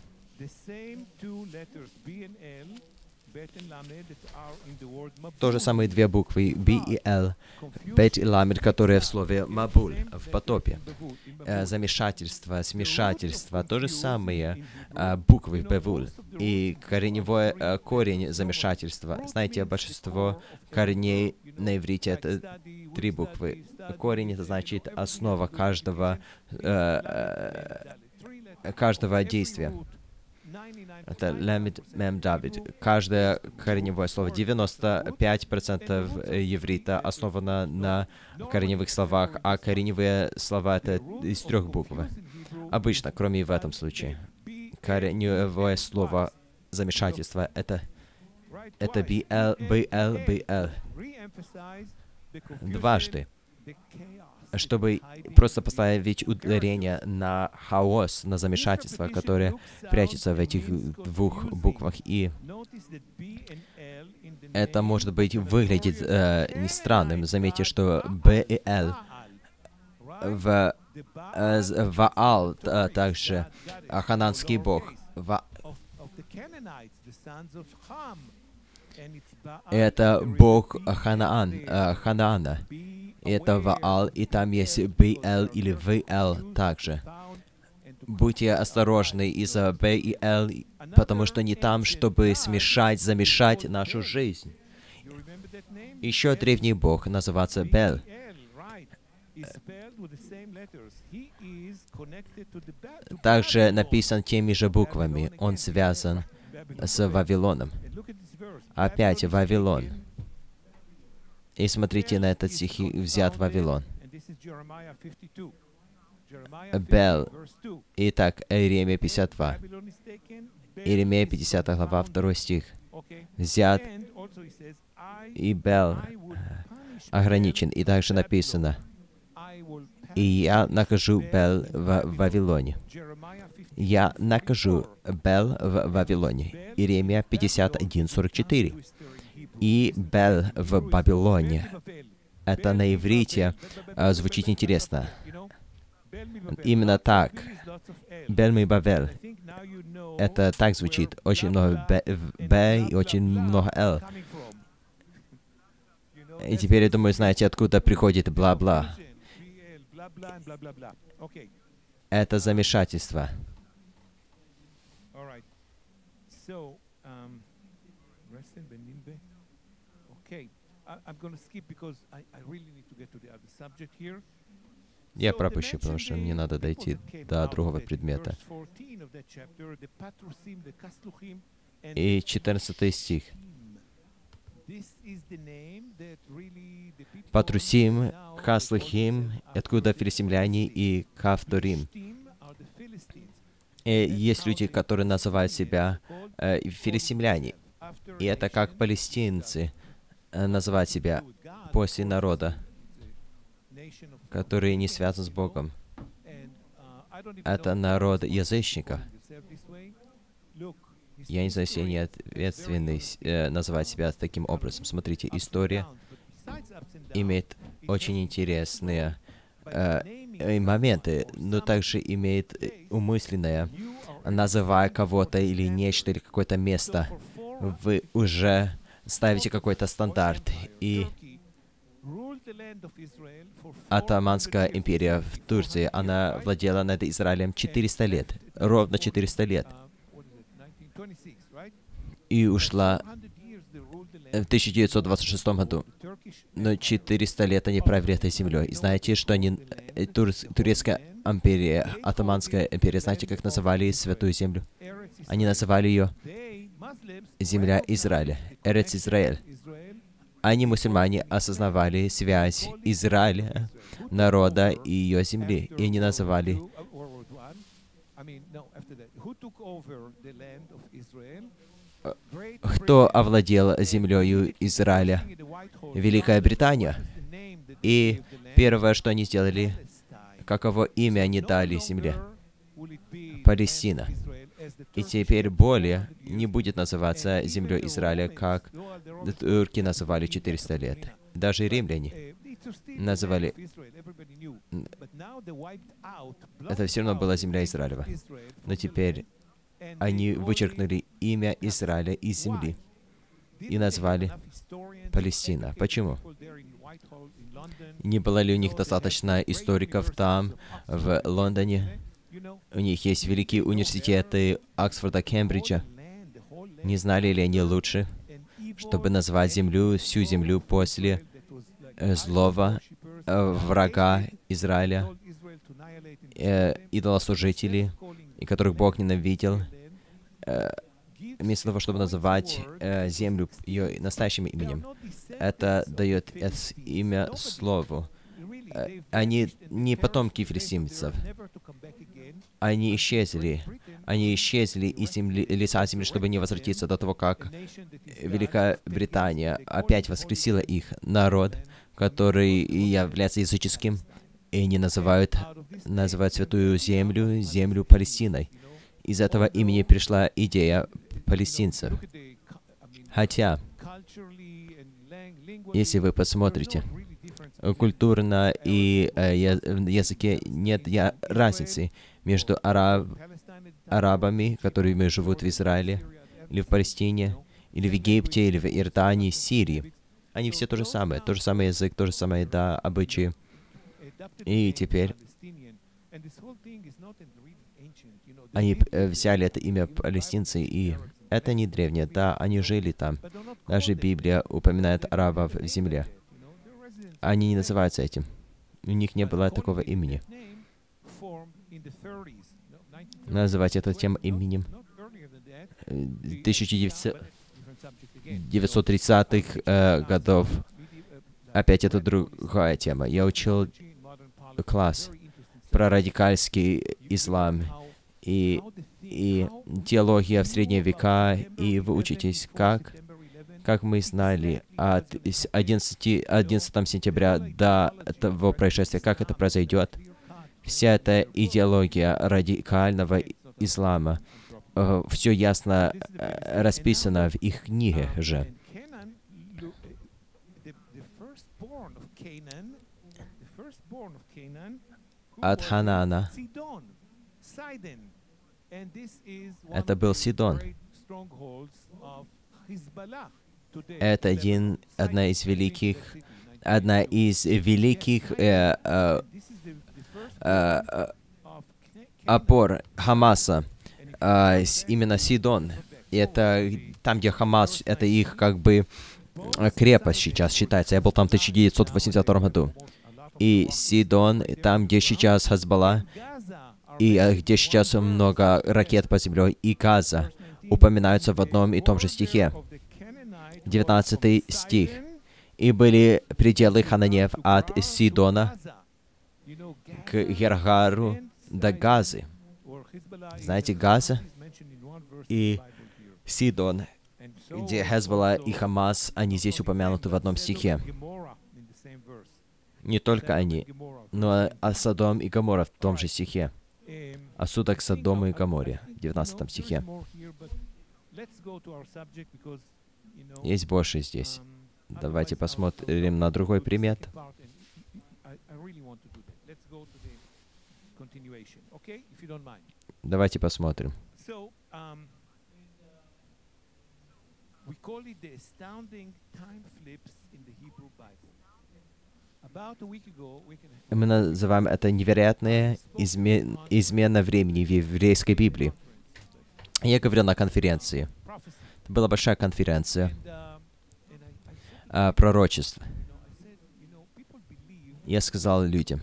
То же самые две буквы Би и Л, Бет и Ламед, которые в слове Мабуль, в потопе. Замешательство, смешательство, то же самые буквы Бевуль. И корень замешательства. Знаете, большинство корней на иврите — это 3 буквы. Корень — это значит основа каждого действия. Это лемид, мем, дабид. Каждое корневое слово. 95% еврита основано на корневых словах, а корневые слова — это из 3 букв. Обычно, кроме и в этом случае. Корневое слово замешательство — это BL, BL, BL. Дважды. Чтобы просто поставить ударение на хаос, на замешательство, которое прячется в этих 2 буквах. И это, может быть, выглядит не странным. Заметьте, что Б и Л Ваал, также хананский бог. Это бог Ханаана. Это Ваал, и там есть BL или VL также. Будьте осторожны из-за B и L, потому что они там, чтобы замешать нашу жизнь. Еще древний бог называется Бел. Также написан теми же буквами. Он связан с Вавилоном. Опять Вавилон. И смотрите на этот стих, взят Вавилон. Бел. Итак, Иеремия 52. Иеремия 50 глава, 2 стих. Взят, и Бел ограничен. И также написано, и я накажу Бел в Вавилоне. Я накажу Бел в Вавилоне. Иеремия 51:44. И Бел в Вавилоне. Это на иврите звучит интересно. Именно так. Бель ми Бавел. Это так звучит. Очень много Б и очень много Л. И теперь, я думаю, знаете, откуда приходит бла-бла. Это замешательство. Я пропущу, потому что мне надо дойти до другого предмета. И 14 стих. Патрусим, Хаслухим, откуда филистимляне и Кавторим. И есть люди, которые называют себя филистимляне. И это как палестинцы называют себя после народа, который не связан с Богом. Это народ язычников. Я не знаю, если они ответственны называть себя таким образом. Смотрите, история имеет очень интересные моменты, но также имеет умысленное, называя кого-то или нечто, или какое-то место. Вы уже ставите какой-то стандарт. И Отtomанская империя в Турции, она владела над Израилем 400 лет. Ровно 400 лет. И ушла в 1926 году. Но 400 лет они правили этой землей. И знаете, что они... Турецкая империя, Отtomанская империя, знаете, как называли Святую Землю? Они называли ее Земля Израиля, Эрец Израиль. Они, мусульмане, осознавали связь Израиля, народа и ее земли. И они называли... Кто овладел землею Израиля? Великая Британия. И первое, что они сделали, каково имя они дали земле? Палестина. И теперь более не будет называться землей Израиля, как турки называли 400 лет. Даже римляне называли... Это все равно была земля Израилева. Но теперь они вычеркнули имя Израиля из земли и назвали Палестина. Почему? Не было ли у них достаточно историков там, в Лондоне? У них есть великие университеты Оксфорда, Кембриджа. Не знали ли они лучше, чтобы назвать землю, всю землю после злого врага Израиля, идолослужителей, и которых Бог ненавидел, вместо того, чтобы называть землю ее настоящим именем? Это дает имя Слову. Они не потомки филистимцев. Они исчезли из земли, лица земли, чтобы не возвратиться до того, как Великая Британия опять воскресила их. Народ, который является языческим, и они называют Святую Землю, землю Палестиной. Из этого имени пришла идея палестинцев. Хотя, если вы посмотрите, культурно и в языке нет разницы между арабами, которые живут в Израиле, или в Палестине, или в Египте, или в Иордании, Сирии. Они все то же самое язык, то же самое, да, обычаи. И теперь они взяли это имя палестинцы, и это не древнее, да, они жили там. Даже Библия упоминает арабов в земле. Они не называются этим. У них не было такого имени. Называть это тем именем. 1930-х годов. Опять это другая тема. Я учил класс про радикальский ислам и теология в средние века, и вы учитесь, как Как мы знали, от 11 сентября до того происшествия, как это произойдет, вся эта идеология радикального ислама, все ясно расписано в их книге же. От Ханана это был Сидон. Это одна из великих опор Хамаса, именно Сидон. Это там, где Хамас, это их как бы крепость сейчас считается. Я был там в 1982 году. И Сидон, там, где сейчас Хазбалла, и где сейчас много ракет по земле, и Газа, упоминаются в одном и том же стихе. 19 стих. «И были пределы Хананеев от Сидона к Гергару до Газы». Знаете, Газа и Сидон, где Хезболла и Хамас, они здесь упомянуты в одном стихе. Не только они, но и Содом и Гоморра в том же стихе. Осудок Содому и Гоморре в 19 стихе. Есть больше здесь. Давайте посмотрим на другой примет. Давайте посмотрим. Мы называем это невероятная измена времени в еврейской Библии. Я говорил на конференции. Это была большая конференция пророчеств. Я сказал людям,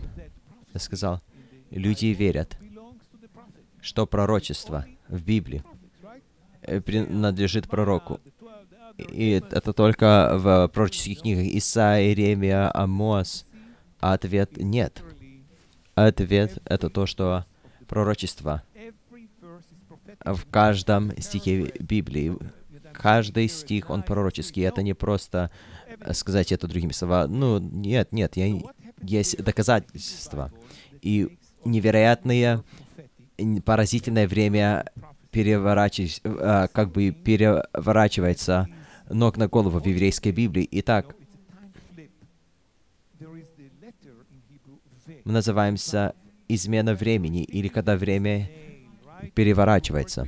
люди верят, что пророчество в Библии принадлежит пророку. И это только в пророческих книгах Исаия, Иеремия, Амос. А ответ — нет. Ответ — это то, что пророчество в каждом стихе Библии. Каждый стих, он пророческий. Это не просто сказать это другими словами. Нет, есть доказательства. И невероятное, поразительное время переворачивается ног на голову в еврейской Библии. Итак, мы называемся измена времени, или когда время переворачивается.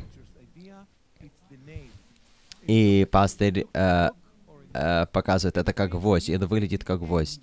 И пастырь показывает это как гвоздь, это выглядит как гвоздь.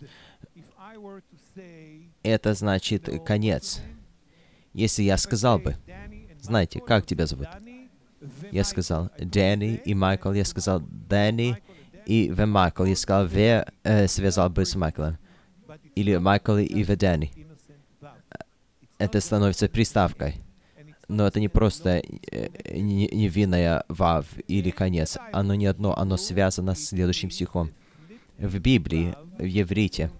Это значит конец. Если я сказал бы, знаете, как тебя зовут? Я сказал Дэнни и Майкл. Я сказал Дэнни и В. Майкл. Я сказал В. Связал бы с Майклом. Или Майкл и В. Дэнни. Это становится приставкой. Но это не просто невинная вав или конец. Оно не одно, оно связано с следующим стихом. В Библии, в еврите,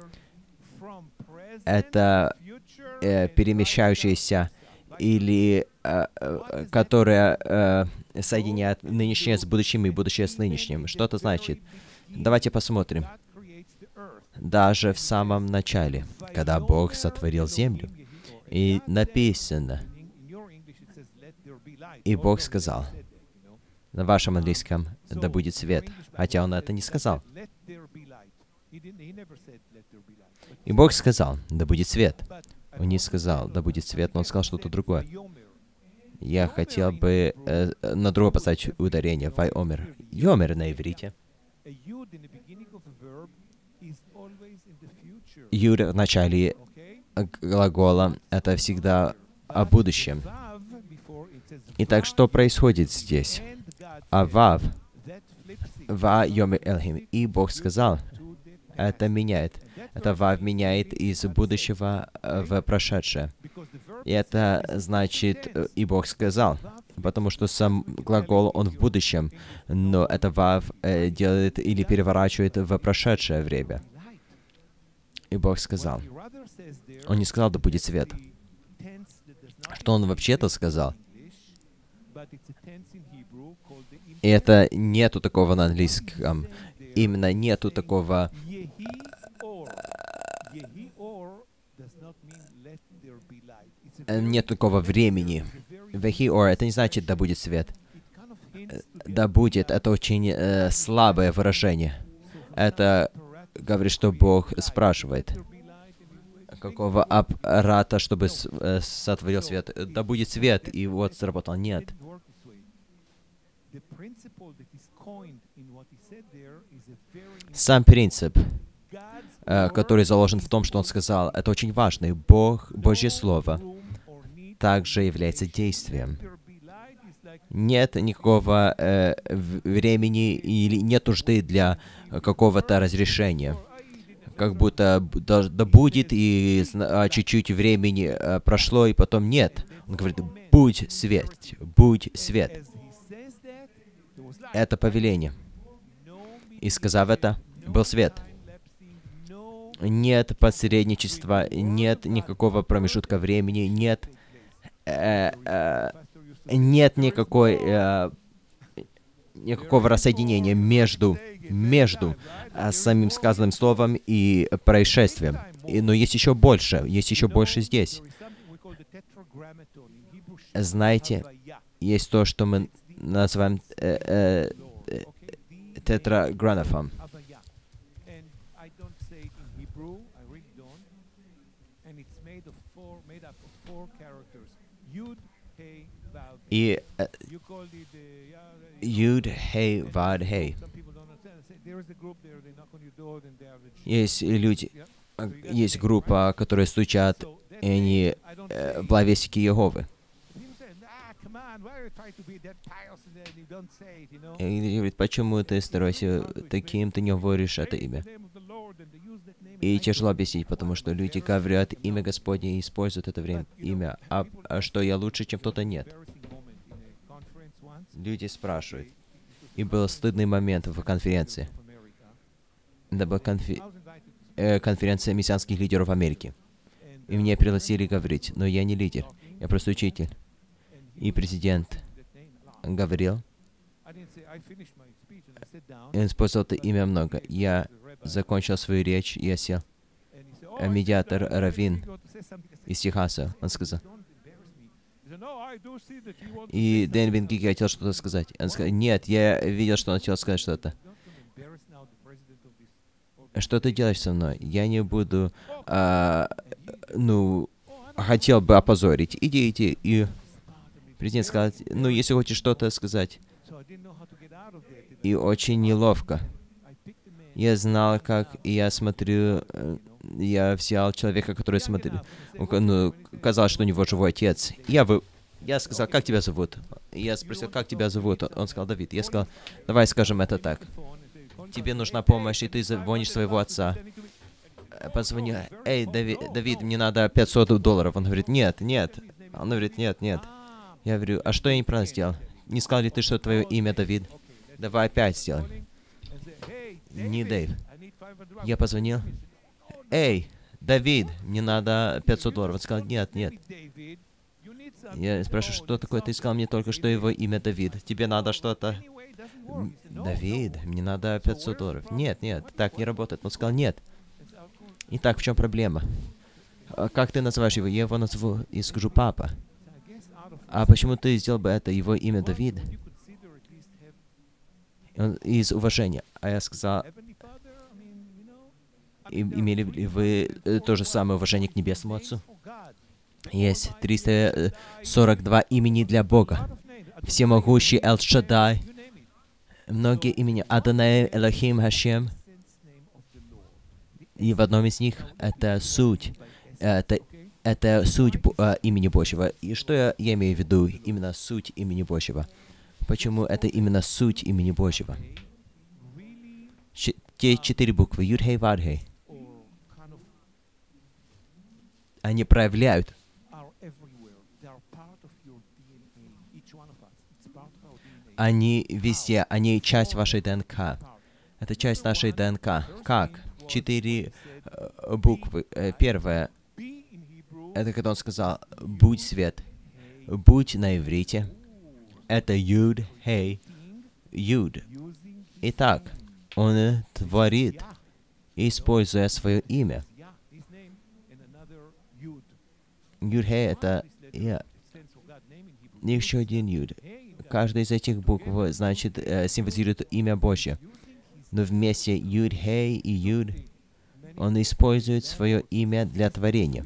это перемещающаяся или которая соединяет нынешнее с будущим и будущее с нынешним. Что это значит? Давайте посмотрим. Даже в самом начале, когда Бог сотворил землю, и написано, и Бог сказал, на вашем английском, да будет свет, хотя Он это не сказал. И Бог сказал, да будет свет. Он не сказал, да будет свет, но Он сказал что-то другое. Я хотел бы на другое поставить ударение. Вайомер. Йомер на иврите. Юд в начале глагола — это всегда о будущем. Итак, что происходит здесь? А вав, ва йомер элхим. И Бог сказал, это меняет. Это вав меняет из будущего в прошедшее. И это значит, и Бог сказал, потому что сам глагол, он в будущем, но это вав делает или переворачивает в прошедшее время. И Бог сказал. Он не сказал, да будет свет. Что Он вообще-то сказал? И это нету такого на английском. Именно нету такого... Нет такого времени. Вехиор, это не значит «да будет свет». «Да будет» — это очень слабое выражение. Это говорит, что Бог спрашивает, какого аппарата, чтобы сотворил свет. «Да будет свет», и вот сработал. Нет. Сам принцип, который заложен в том, что он сказал, это очень важный. Божье Слово также является действием. Нет никакого времени или нет нужды для какого-то разрешения. Как будто да будет, и чуть-чуть времени прошло, и потом нет. Он говорит, будь свет, будь свет. Это повеление. И сказав это, был свет. Нет посредничества, нет никакого промежутка времени, нет никакого рассоединения между самим сказанным словом и происшествием. Но есть еще больше здесь. Знаете, есть то, что мы называем тетраграммофон. И Юд, Хей, Вад, Хей. Есть люди, есть группа, которые стучат, и они благовестники Иеговы. И говорит, почему ты стараешься таким, ты не говоришь это имя? И тяжело объяснить, потому что люди говорят имя Господне и используют это имя. А что, я лучше, чем кто-то? Нет. Люди спрашивают. И был стыдный момент в конференции. Это была конференция мессианских лидеров Америки. И меня пригласили говорить, но я не лидер, я просто учитель. И президент говорил, и он использовал это имя много. Я закончил свою речь, и я сел. Медиатор Равин из Техаса, он сказал. И Дэн Вингиги хотел что-то сказать. Он сказал, нет, я видел, что он хотел сказать что-то. Что ты делаешь со мной? Я не буду, хотел бы опозорить. Иди. И президент сказал, если хочешь что-то сказать. И очень неловко. Я знал, как, и я смотрю, я взял человека, который смотрел, казалось, что у него живой отец. Я сказал, как тебя зовут? Я спросил, как тебя зовут? Он сказал, Давид. Я сказал, давай скажем это так. Тебе нужна помощь, и ты звонишь своего отца. Позвони, эй, Давид, мне надо $500. Он говорит, нет. Он говорит, нет. Я говорю, а что я неправильно сделал? Не сказал ли ты, что твое имя Давид? Давай опять сделаем. Не Дэйв. Я позвонил. Эй, Давид, мне надо $500. Он сказал, нет. Я спрашиваю, что такое? Ты сказал мне только, что его имя Давид. Тебе надо что-то? Давид, мне надо $500. Нет, так не работает. Он сказал, нет. Итак, в чем проблема? Как ты называешь его? Я его назову и скажу папа. А почему ты сделал бы это? Его имя Давид? Из уважения. А я сказал, имели ли вы то же самое уважение к Небесному Отцу? Есть 342 имени для Бога. Всемогущий Эл-Шадай. Многие имени. Адонай, Элохим, Хашем. И в одном из них это суть. Это суть имени Божьего. И что я имею в виду? Именно суть имени Божьего. Почему это именно суть имени Божьего? Те 4 буквы. Юд-Хей, Вад-Хей. Они проявляют. Они везде. Они часть вашей ДНК. Это часть нашей ДНК. Как? 4 буквы. Первое. Это когда он сказал, будь свет. Будь на иврите. Это Юд, Хей, Юд. Итак, он творит, используя свое имя. Юд, Хей — это я. Еще один Юд. Каждая из этих букв значит, символизирует имя Божье. Но вместе Юд, Хей и Юд он использует свое имя для творения.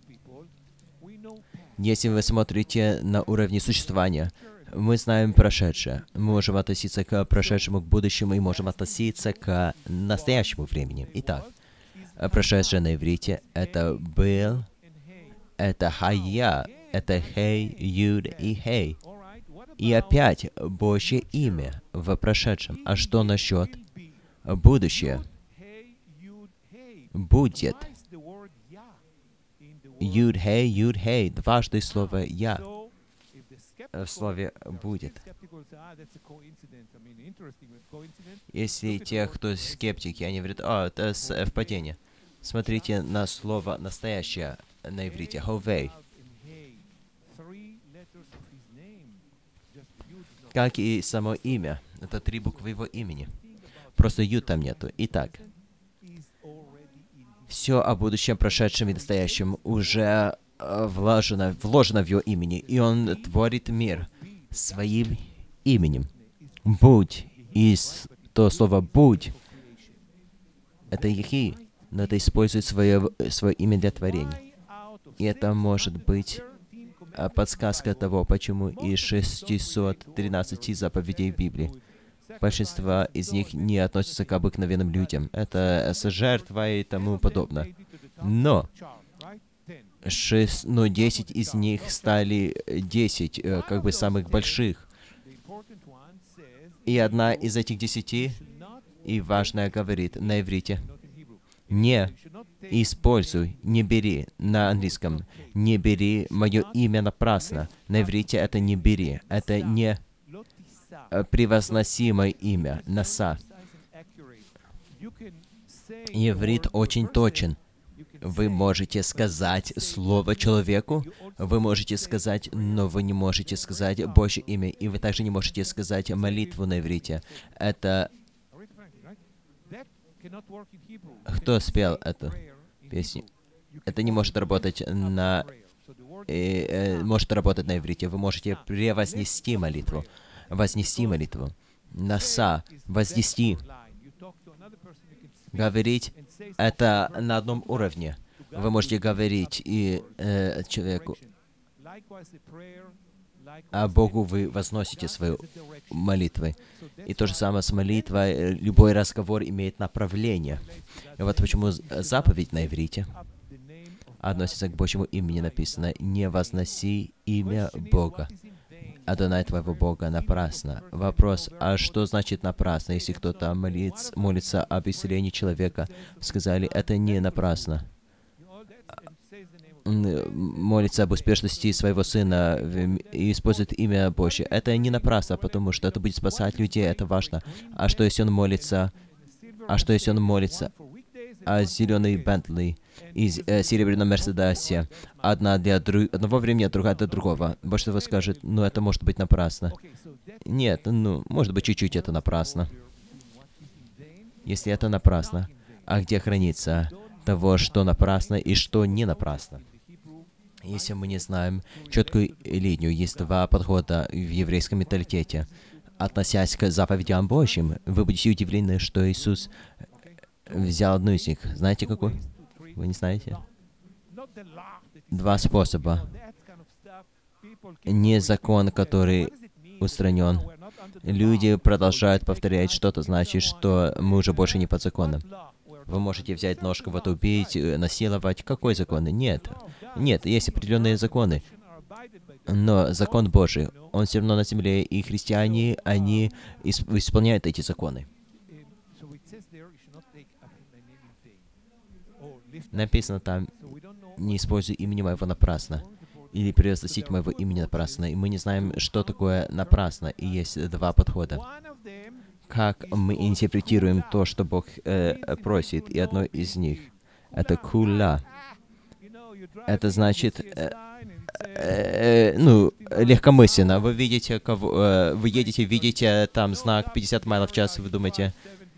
Если вы смотрите на уровне существования, мы знаем прошедшее. Мы можем относиться к прошедшему, к будущему, и можем относиться к настоящему времени. Итак, прошедшее на иврите — это был, это хая, это хей, юд и хей. И опять Божье имя в прошедшем. А что насчет будущее? Будет. Юд-хей, дважды слово «я» в слове «будет». Если те, кто скептики, они говорят, это совпадение. Смотрите на слово «настоящее» на иврите, «ховей». Как и само имя. Это 3 буквы его имени. Просто «ю» там нету. Итак, все о будущем, прошедшем и настоящем уже вложено в его имени, и он творит мир своим именем. «Будь» из то слово «будь» — это «ехи», но это использует свое имя для творения. И это может быть подсказка того, почему из 613 заповедей Библии большинство из них не относятся к обыкновенным людям. Это жертва и тому подобное. Но 10 из них стали 10 как бы самых больших. И одна из этих 10, и важная, говорит на иврите: не используй, не бери на английском, не бери мое имя напрасно. На иврите это не бери, это не превозносимое имя, наса. Иврит очень точен. Вы можете сказать слово человеку, вы можете сказать, но вы не можете сказать Божье имя, и вы также не можете сказать молитву на иврите. Это... Кто спел эту песню? Это не может работать на... может работать на иврите. Вы можете превознести молитву. Вознести молитву. Наса. Вознести. Говорить — это на одном уровне. Вы можете говорить и человеку, а Богу вы возносите свою молитвы. И то же самое с молитвой. Любой разговор имеет направление. И вот почему заповедь на иврите относится к Божьему имени, написано: «Не возноси имя Бога, Адонай твоего Бога, напрасно». Вопрос: а что значит напрасно? Если кто-то молится об исцелении человека, сказали, это не напрасно. Молится об успешности своего сына и использует имя Божье. Это не напрасно, потому что это будет спасать людей, это важно. А что если он молится? О зеленой Бентли и серебряном Мерседесе? Одна для одного времени, а другая для другого. Большинство скажет, это может быть напрасно. Нет, может быть чуть-чуть это напрасно. Если это напрасно, а где хранится того, что напрасно и что не напрасно? Если мы не знаем четкую линию, есть 2 подхода в еврейском менталитете. Относясь к заповедям Божьим, вы будете удивлены, что Иисус взял одну из них. Знаете, какую? Вы не знаете? 2 способа. Не закон, который устранен. Люди продолжают повторять, что это значит, что мы уже больше не под законом. Вы можете взять нож, кого-то убить, насиловать. Какой закон? Нет. Нет, есть определенные законы. Но закон Божий, он все равно на земле, и христиане, они исполняют эти законы. Написано там: не используй имени моего напрасно, или превозносить моего имени напрасно. И мы не знаем, что такое напрасно, и есть 2 подхода. Как мы интерпретируем то, что Бог просит, и одно из них — это кула. Это значит, легкомысленно. Вы видите, вы едете, видите там знак 50 майлов в час, вы думаете,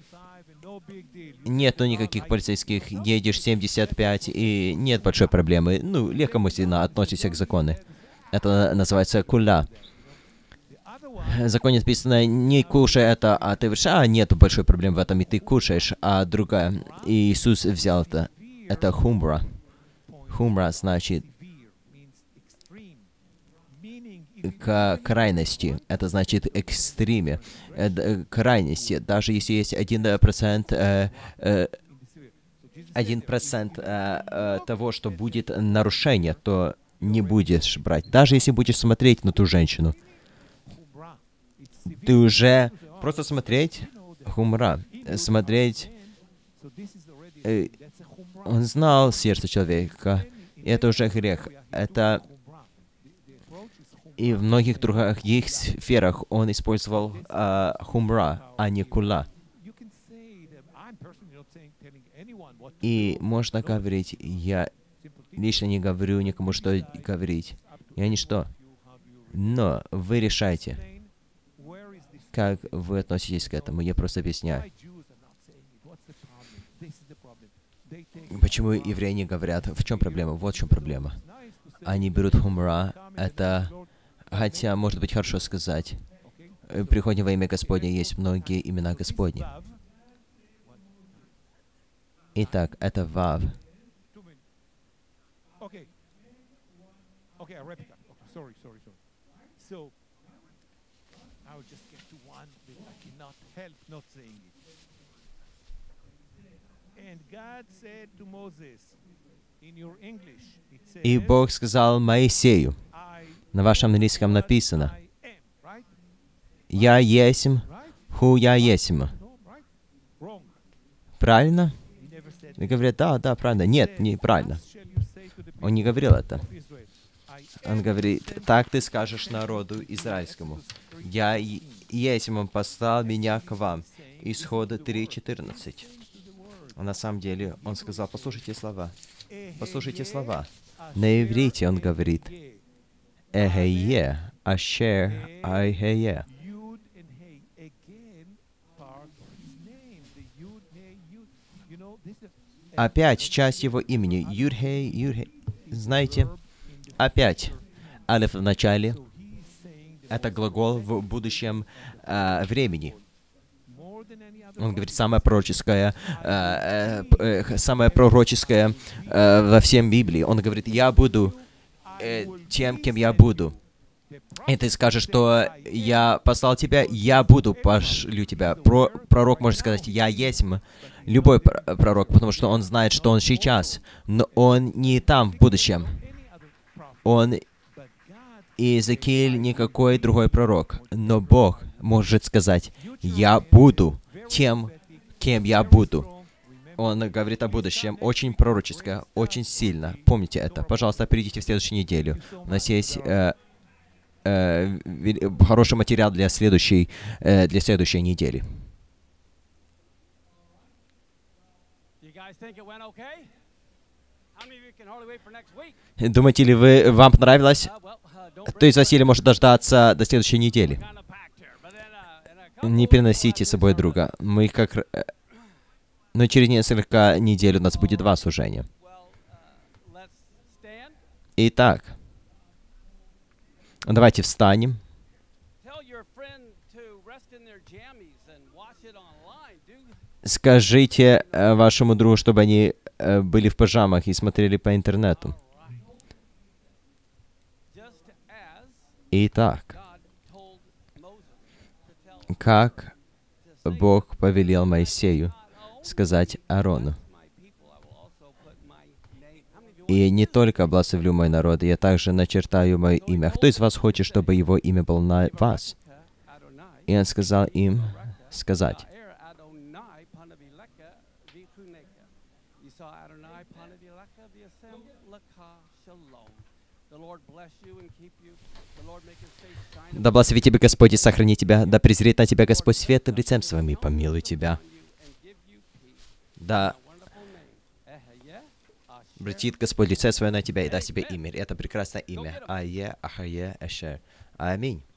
нету никаких полицейских, едешь 75, и нет большой проблемы. Легкомысленно относишься к закону. Это называется кулля. В законе написано, не кушай это, а ты говоришь, нету большой проблемы в этом, и ты кушаешь, а другая. И Иисус взял это. Это хумра. Хумра значит к крайности. Это значит экстриме. Крайности. Даже если есть 1% того, что будет нарушение, то не будешь брать. Даже если будешь смотреть на ту женщину, ты уже просто смотреть хумра. Смотреть... Он знал сердце человека. И это уже грех. Это... И в многих других сферах он использовал хумра, а не кулла. И можно говорить, я лично не говорю никому, что говорить. Я ничто. Но вы решайте, как вы относитесь к этому. Я просто объясняю. Почему евреи не говорят? В чем проблема? Вот в чем проблема. Они берут хумра, это... Хотя, может быть, хорошо сказать. Приходим во имя Господне, есть многие имена Господни. Итак, это Вав. И Бог сказал Моисею, на вашем английском написано, «Я есмь, ху я есмь». Правильно? И говорят, да, правильно. Нет, неправильно. Он не говорил это. Он говорит, так ты скажешь народу израильскому. «Я есмь, он послал меня к вам». Исход 3:14. А на самом деле он сказал, послушайте слова. Послушайте слова. На иврите он говорит, «Эхее, ашер, айхее». Опять часть его имени. Юрхей, Юрхей. Знаете, опять. Алеф в начале. Это глагол в будущем времени. Он говорит, самое пророческое во всем Библии. Он говорит, я буду тем, кем я буду. И ты скажешь, что я послал тебя, я буду, пошлю тебя. Пророк может сказать, я есть любой пророк, потому что он знает, что он сейчас, но он не там в будущем. Он Иезекииль, никакой другой пророк. Но Бог может сказать, я буду тем, кем я буду. Он говорит о будущем очень пророческо, очень сильно. Помните это. Пожалуйста, перейдите в следующую неделю. У нас есть хороший материал для следующей недели. Думаете ли вам понравилось? То есть Василий может дождаться до следующей недели. Не переносите с собой друга. Но через несколько недель у нас будет 2 служения. Итак, давайте встанем. Скажите вашему другу, чтобы они были в пижамах и смотрели по интернету. Итак, как Бог повелел Моисею сказать Аарону. И не только благословлю мой народ, я также начертаю мое имя. Кто из вас хочет, чтобы его имя было на вас? И он сказал им сказать. Да благословит тебя Господь и сохрани тебя, да презрит на тебя Господь светлым лицем своим и помилуй тебя. Да Обратит Господь лице свое на тебя и даст тебе имя. Это прекрасное имя. Ае, Ахае, Эшер. Аминь.